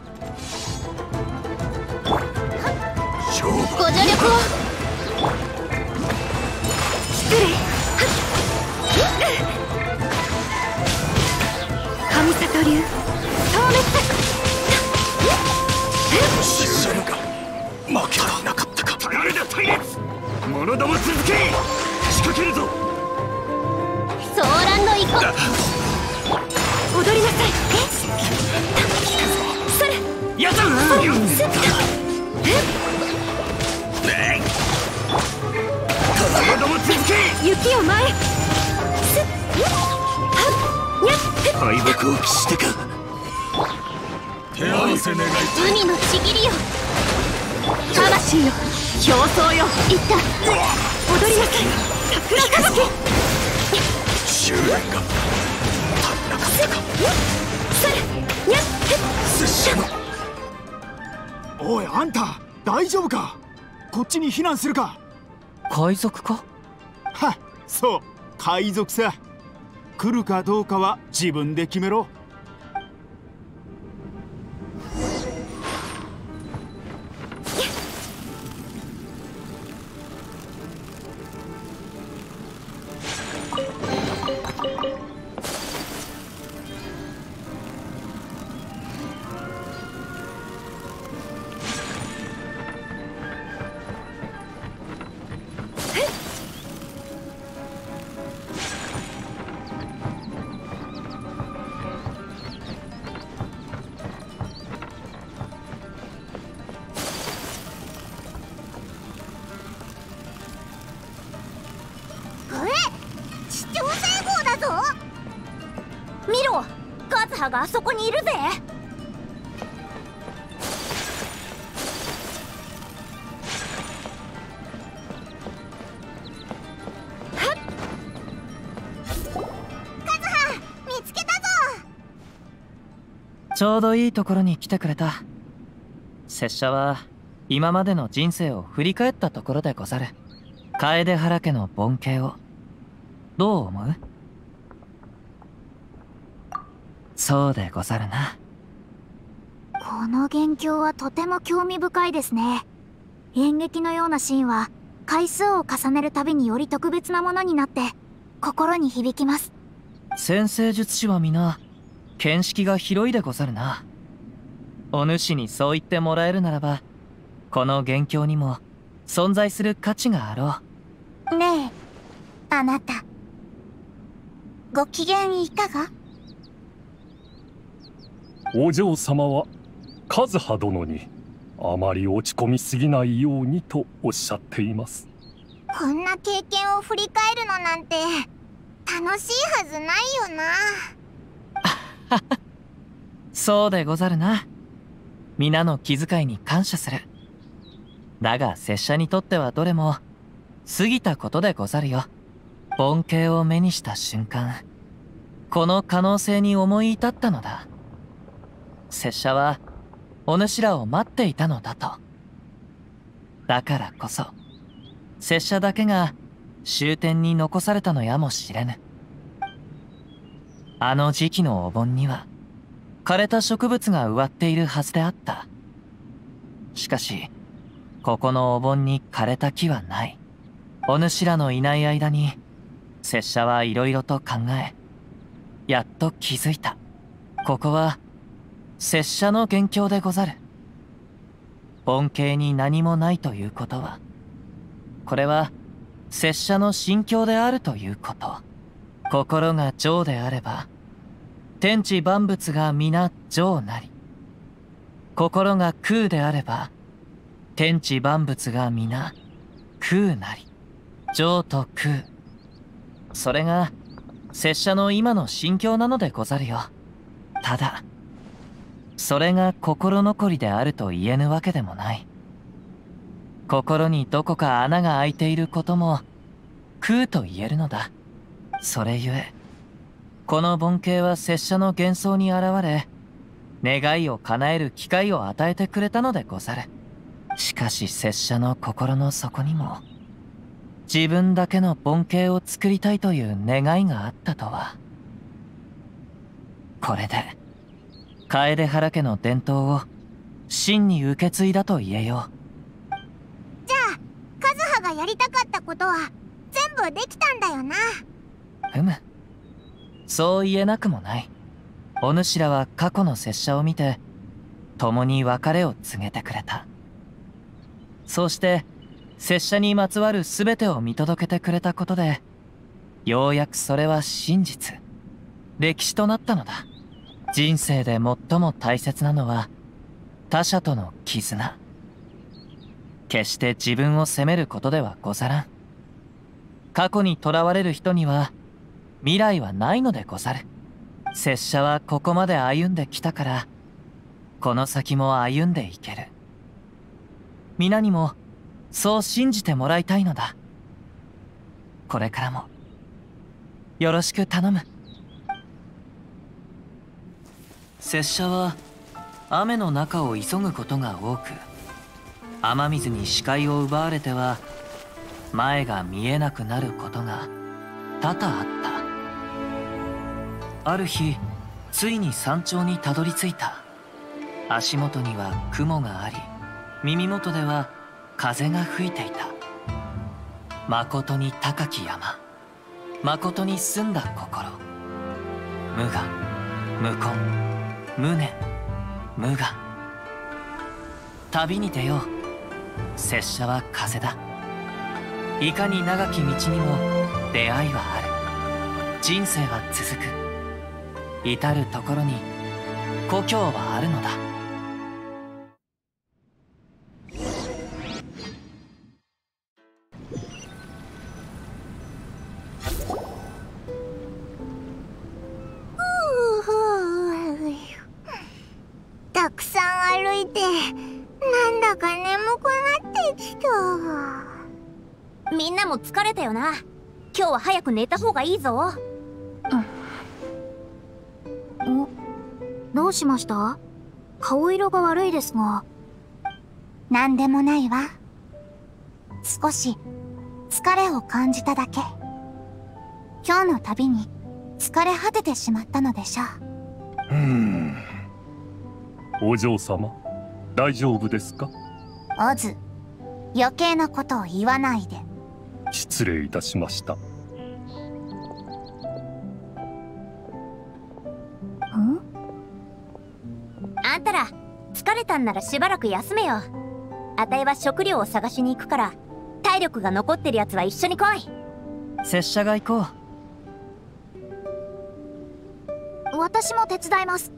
ご助力を。失礼。神里流消滅。 死ぬか。負けていなかったか。誰だ隊列。者ども続け。仕掛けるぞ。 騒乱の意向。踊りなさい。それ。 やった。 雪を前。 敗北を喫してか。手合わせ願いたい。 海のちぎりよ。魂よ表層よ。いった。踊りなさい桜吹雪。 修練が足りなかったか。 それ。にゃっ。 拙者の。 おいあんた大丈夫か。こっちに避難するか。 海賊か。 はっ、そう海賊さ。来るかどうかは自分で決めろ。 見ろ、カズハがあそこにいるぜ。 ちょうどいいところに来てくれた。拙者は今までの人生を振り返ったところでござる。楓原家の盆景をどう思う？そうでござるな。 この元凶はとても興味深いですね。演劇のようなシーンは回数を重ねるたびにより特別なものになって心に響きます。 先生術師は皆見識が広いでござるな。お主にそう言ってもらえるならば、この元凶にも存在する価値があろう。 ねえ、あなたご機嫌いかが？ お嬢様は和葉殿にあまり落ち込みすぎないようにとおっしゃっています。 こんな経験を振り返るのなんて楽しいはずないよな。 そうでござるな。皆の気遣いに感謝する。 だが拙者にとってはどれも過ぎたことでござるよ。盆景を目にした瞬間、この可能性に思い至ったのだ。拙者はお主らを待っていたのだと。だからこそ拙者だけが終点に残されたのやもしれぬ。あの時期のお盆には枯れた植物が植わっているはずであった。しかしここのお盆に枯れた木はない。お主らのいない間に拙者はいろいろと考え、やっと気づいた。ここは拙者の元凶でござる。盆景に何もないということは、これは拙者の心境であるということ。心が浄であれば天地万物が皆浄なり、心が空であれば天地万物が皆空なり。浄と空、それが拙者の今の心境なのでござるよ。ただそれが心残りであると言えぬわけでもない。心にどこか穴が開いていることも空と言えるのだ。それゆえこの盆景は拙者の幻想に現れ、願いを叶える機会を与えてくれたのでござる。しかし拙者の心の底にも自分だけの盆景を作りたいという願いがあったとは。これで楓原家の伝統を真に受け継いだと言えよう。 じゃあカズハがやりたかったことは全部できたんだよな。 ふむ、そう言えなくもない。お主らは過去の拙者を見て共に別れを告げてくれた。そうして拙者にまつわる全てを見届けてくれたことで、ようやくそれは真実、歴史となったのだ。人生で最も大切なのは他者との絆。決して自分を責めることではござらん。過去にとらわれる人には未来はないのでござる。拙者はここまで歩んできたから、この先も歩んでいける。皆にもそう信じてもらいたいのだ。これからもよろしく頼む。拙者は雨の中を急ぐことが多く、雨水に視界を奪われては前が見えなくなることが多々あった。ある日ついに山頂にたどり着いた。足元には雲があり、耳元では風が吹いていた。まことに高き山、まことに澄んだ心。無我、無根、無念、無我。旅に出よう。拙者は風だ。いかに長き道にも出会いはある。人生は続く。至るところに故郷はあるのだ。 たくさん歩いてなんだか眠くなってきた。 みんなも疲れたよな。今日は早く寝た方がいいぞ。 どうしました？顔色が悪いですが。 なんでもないわ。少し疲れを感じただけ。今日の旅に疲れ果ててしまったのでしょう。 お嬢様、大丈夫ですか？ オズ、余計なことを言わないで。 失礼いたしました。 あんたら疲れたんならしばらく休めよ。あたいは食料を探しに行くから、体力が残ってるやつは一緒に来い。 拙者が行こう。私も手伝います。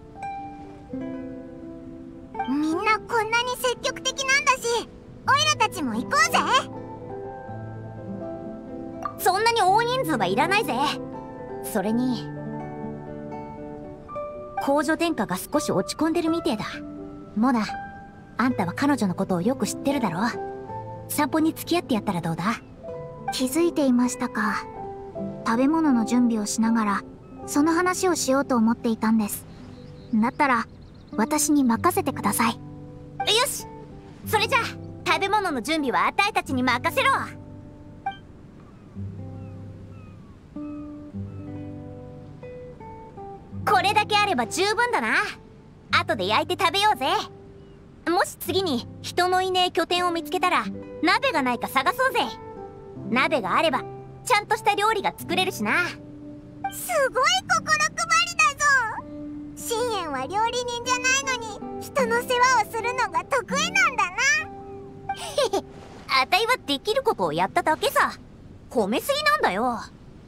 みんなこんなに積極的なんだし、オイラたちも行こうぜ。 そんなに大人数はいらないぜ。それに工場天下が少し落ち込んでるみてえだ。モナ、 あんたは彼女のことをよく知ってるだろ。散歩に付き合ってやったらどうだ？ 気づいていましたか。食べ物の準備をしながらその話をしようと思っていたんです。だったら私に任せてください。 よし、それじゃあ食べ物の準備はあたいたちに任せろ。これだけあれば十分だな。後で焼いて食べようぜ。もし次に人のいねえ拠点を見つけたら鍋がないか探そうぜ。鍋があればちゃんとした料理が作れるしな。 すごい心配りだぞ。信玄は料理人じゃないのに人の世話をするのが得意なんだな。 あたいはできることをやっただけさ。褒めすぎなんだよ。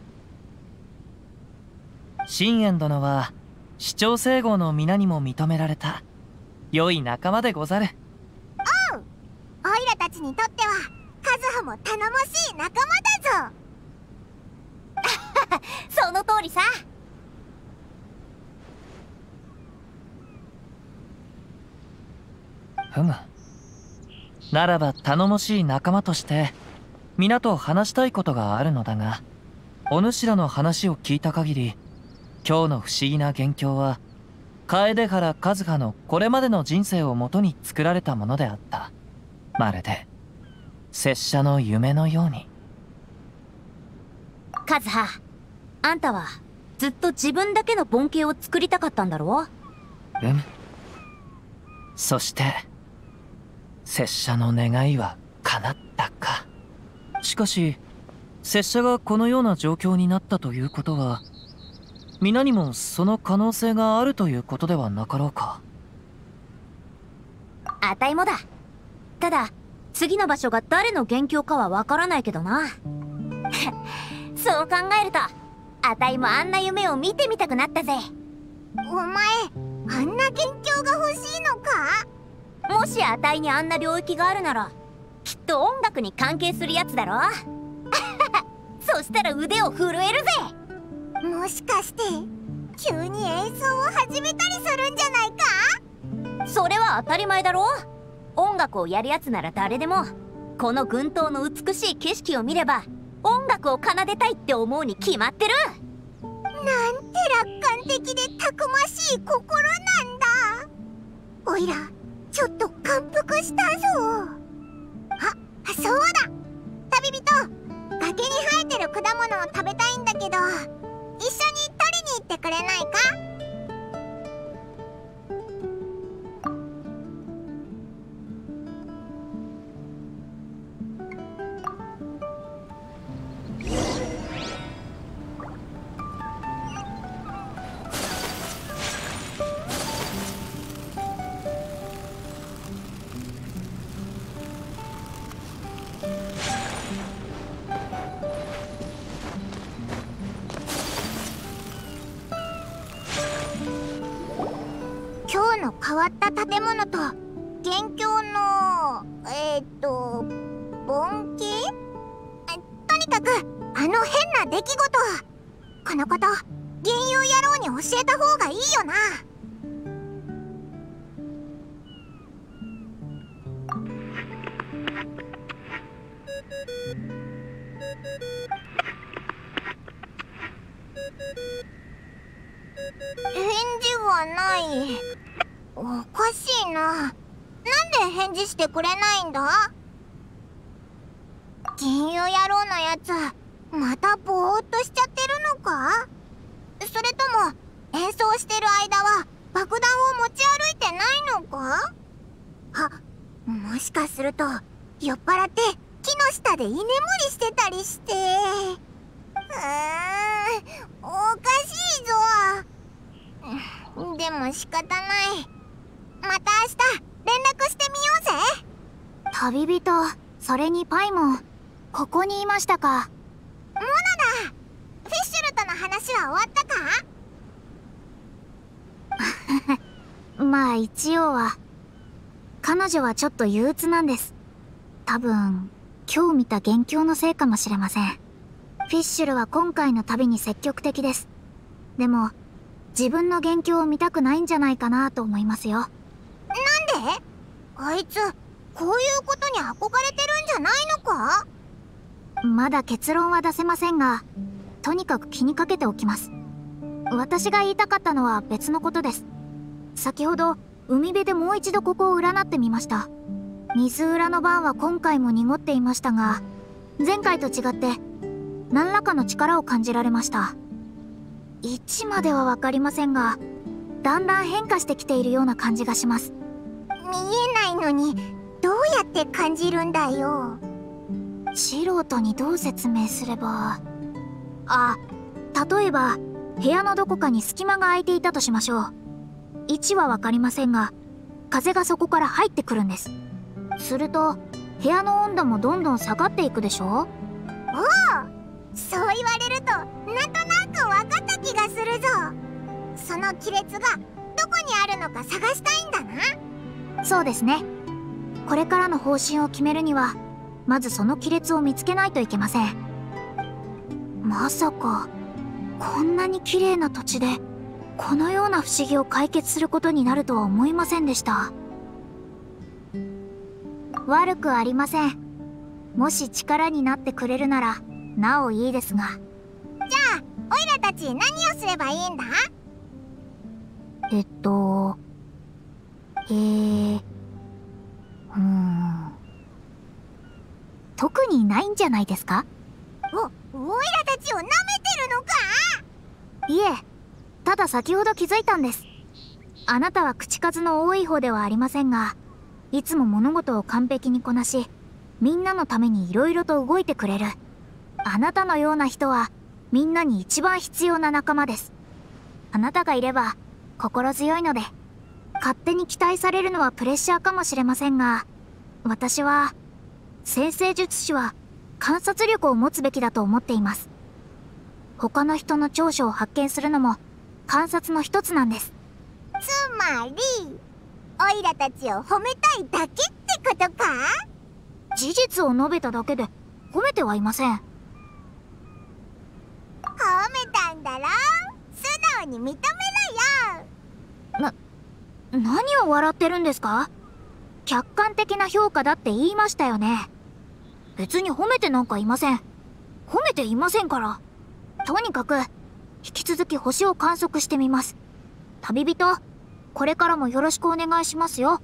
信玄殿は市長整合の皆にも認められた良い仲間でござる。 おう、オイラたちにとってはカズハも頼もしい仲間だぞ。 その通りさ。 ふむ。ならば頼もしい仲間として皆と話したいことがあるのだが、お主らの話を聞いた限り今日の不思議な元凶は楓原和葉のこれまでの人生をもとに作られたものであった。まるで拙者の夢のように。 和葉、あんたはずっと自分だけの盆景を作りたかったんだろう？ そして拙者の願いは叶ったか。しかし拙者がこのような状況になったということは皆にもその可能性があるということではなかろうか。 あたいもだ。ただ次の場所が誰の元凶かはわからないけどな。そう考えるとあたいもあんな夢を見てみたくなったぜ。 お前、あんな元凶が欲しいのか？ もしあたいにあんな領域があるならきっと音楽に関係するやつだろ。そしたら腕を震えるぜ。 もしかして急に演奏を始めたりするんじゃないか？ それは当たり前だろ。音楽をやるやつなら誰でもこの群島の美しい景色を見れば音楽を奏でたいって思うに決まってる。 なんて楽観的でたくましい心なんだ。おいらちょっと感服したぞ。あ、そうだ、旅人、崖に生えてる果物を食べたいんだけど一緒に取りに行ってくれないか？今日の変わった建物と元凶の盆景？とにかくあの変な出来事、このこと幻遊野郎に教えた方がいいよな。返事はない。おかしいな。なんで返事してくれないんだ？幻遊野郎のやつまたぼーっとしちゃってるのか？それとも演奏してる間は爆弾を持ち歩いてないのか？もしかすると酔っ払って木の下で居眠りしてたりして。おかしいぞ。でも仕方ない。また明日連絡してみようぜ。 旅人、それにパイもここにいましたか。 モナだ。フィッシュルとの話は終わったか？ まあ一応は。彼女はちょっと憂鬱なんです。多分今日見た元凶のせいかもしれません。フィッシュルは今回の旅に積極的です。でも自分の元凶を見たくないんじゃないかなと思いますよ。 なんで？ あいつこういうことに憧れてるんじゃないのか？ まだ結論は出せませんが、とにかく気にかけておきます。私が言いたかったのは別のことです。先ほど海辺でもう一度ここを占ってみました。水裏の番は今回も濁っていましたが、前回と違って何らかの力を感じられました。1までは分かりませんが、だんだん変化してきているような感じがします。 見えないのにどうやって感じるんだよ。 素人にどう説明すれば。例えば部屋のどこかに隙間が空いていたとしましょう。位置は分かりませんが、風がそこから入ってくるんです。すると部屋の温度もどんどん下がっていくでしょ。 おお、そう言われるとなんとなく分かった気がするぞ。その亀裂がどこにあるのか探したいんだな。 そうですね。これからの方針を決めるにはまずその亀裂を見つけないといけません。まさかこんなに綺麗な土地でこのような不思議を解決することになるとは思いませんでした。悪くありません。もし力になってくれるならなおいいですが。 じゃあオイラたち何をすればいいんだ？ 特にないんじゃないですか？ オイラたちを舐めてるのか？ いえ、ただ先ほど気づいたんです。あなたは口数の多い方ではありませんが、いつも物事を完璧にこなし、みんなのために色々と動いてくれる。あなたのような人はみんなに一番必要な仲間です。あなたがいれば心強いので、勝手に期待されるのはプレッシャーかもしれませんが、私は占星術師は観察力を持つべきだと思っています。他の人の長所を発見するのも観察の一つなんです。 つまりオイラたちを褒めたいだけってことか？ 事実を述べただけで褒めてはいません。 褒めたんだろ？素直に認めろよ。 何を笑ってるんですか？客観的な評価だって言いましたよね。別に褒めてなんかいません。褒めていませんから。とにかく引き続き星を観測してみます。旅人、これからもよろしくお願いしますよ。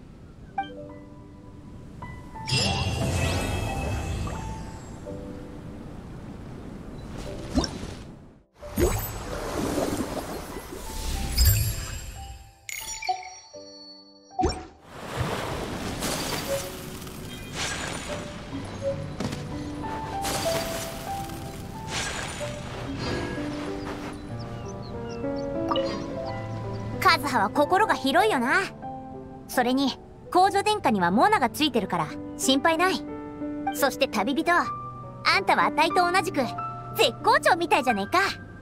カズハは心が広いよな。それに工女殿下にはモナがついてるから心配ない。そして旅人、あんたはあたいと同じく絶好調みたいじゃねえか。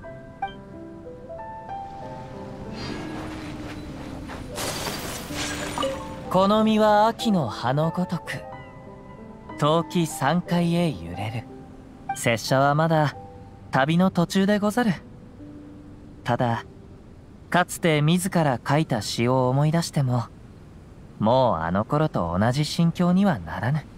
この実は秋の葉のごとく冬季3回へ揺れる。拙者はまだ旅の途中でござる。ただかつて自ら書いた詩を思い出しても、もうあの頃と同じ心境にはならぬ。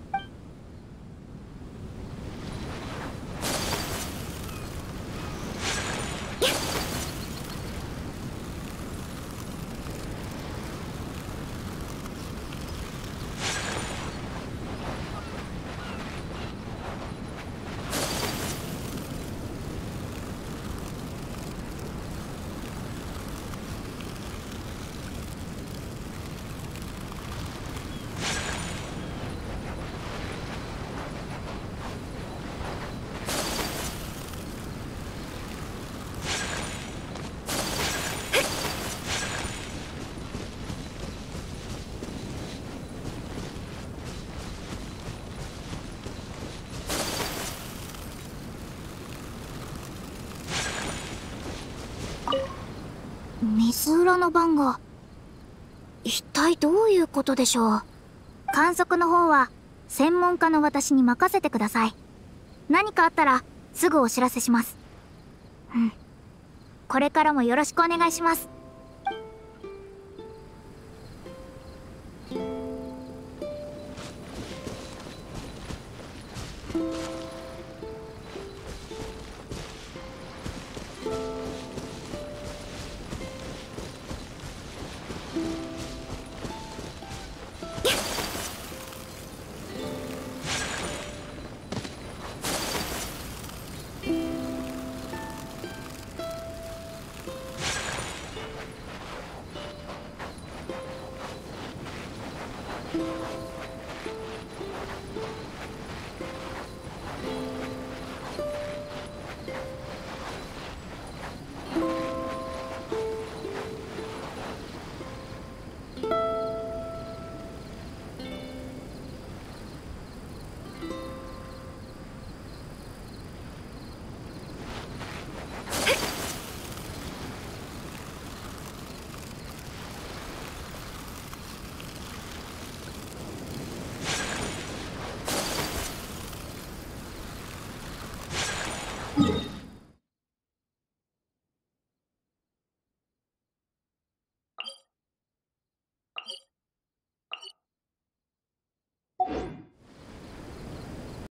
水浦の番が一体どういうことでしょう。観測の方は専門家の私に任せてください。何かあったらすぐお知らせします。これからもよろしくお願いします。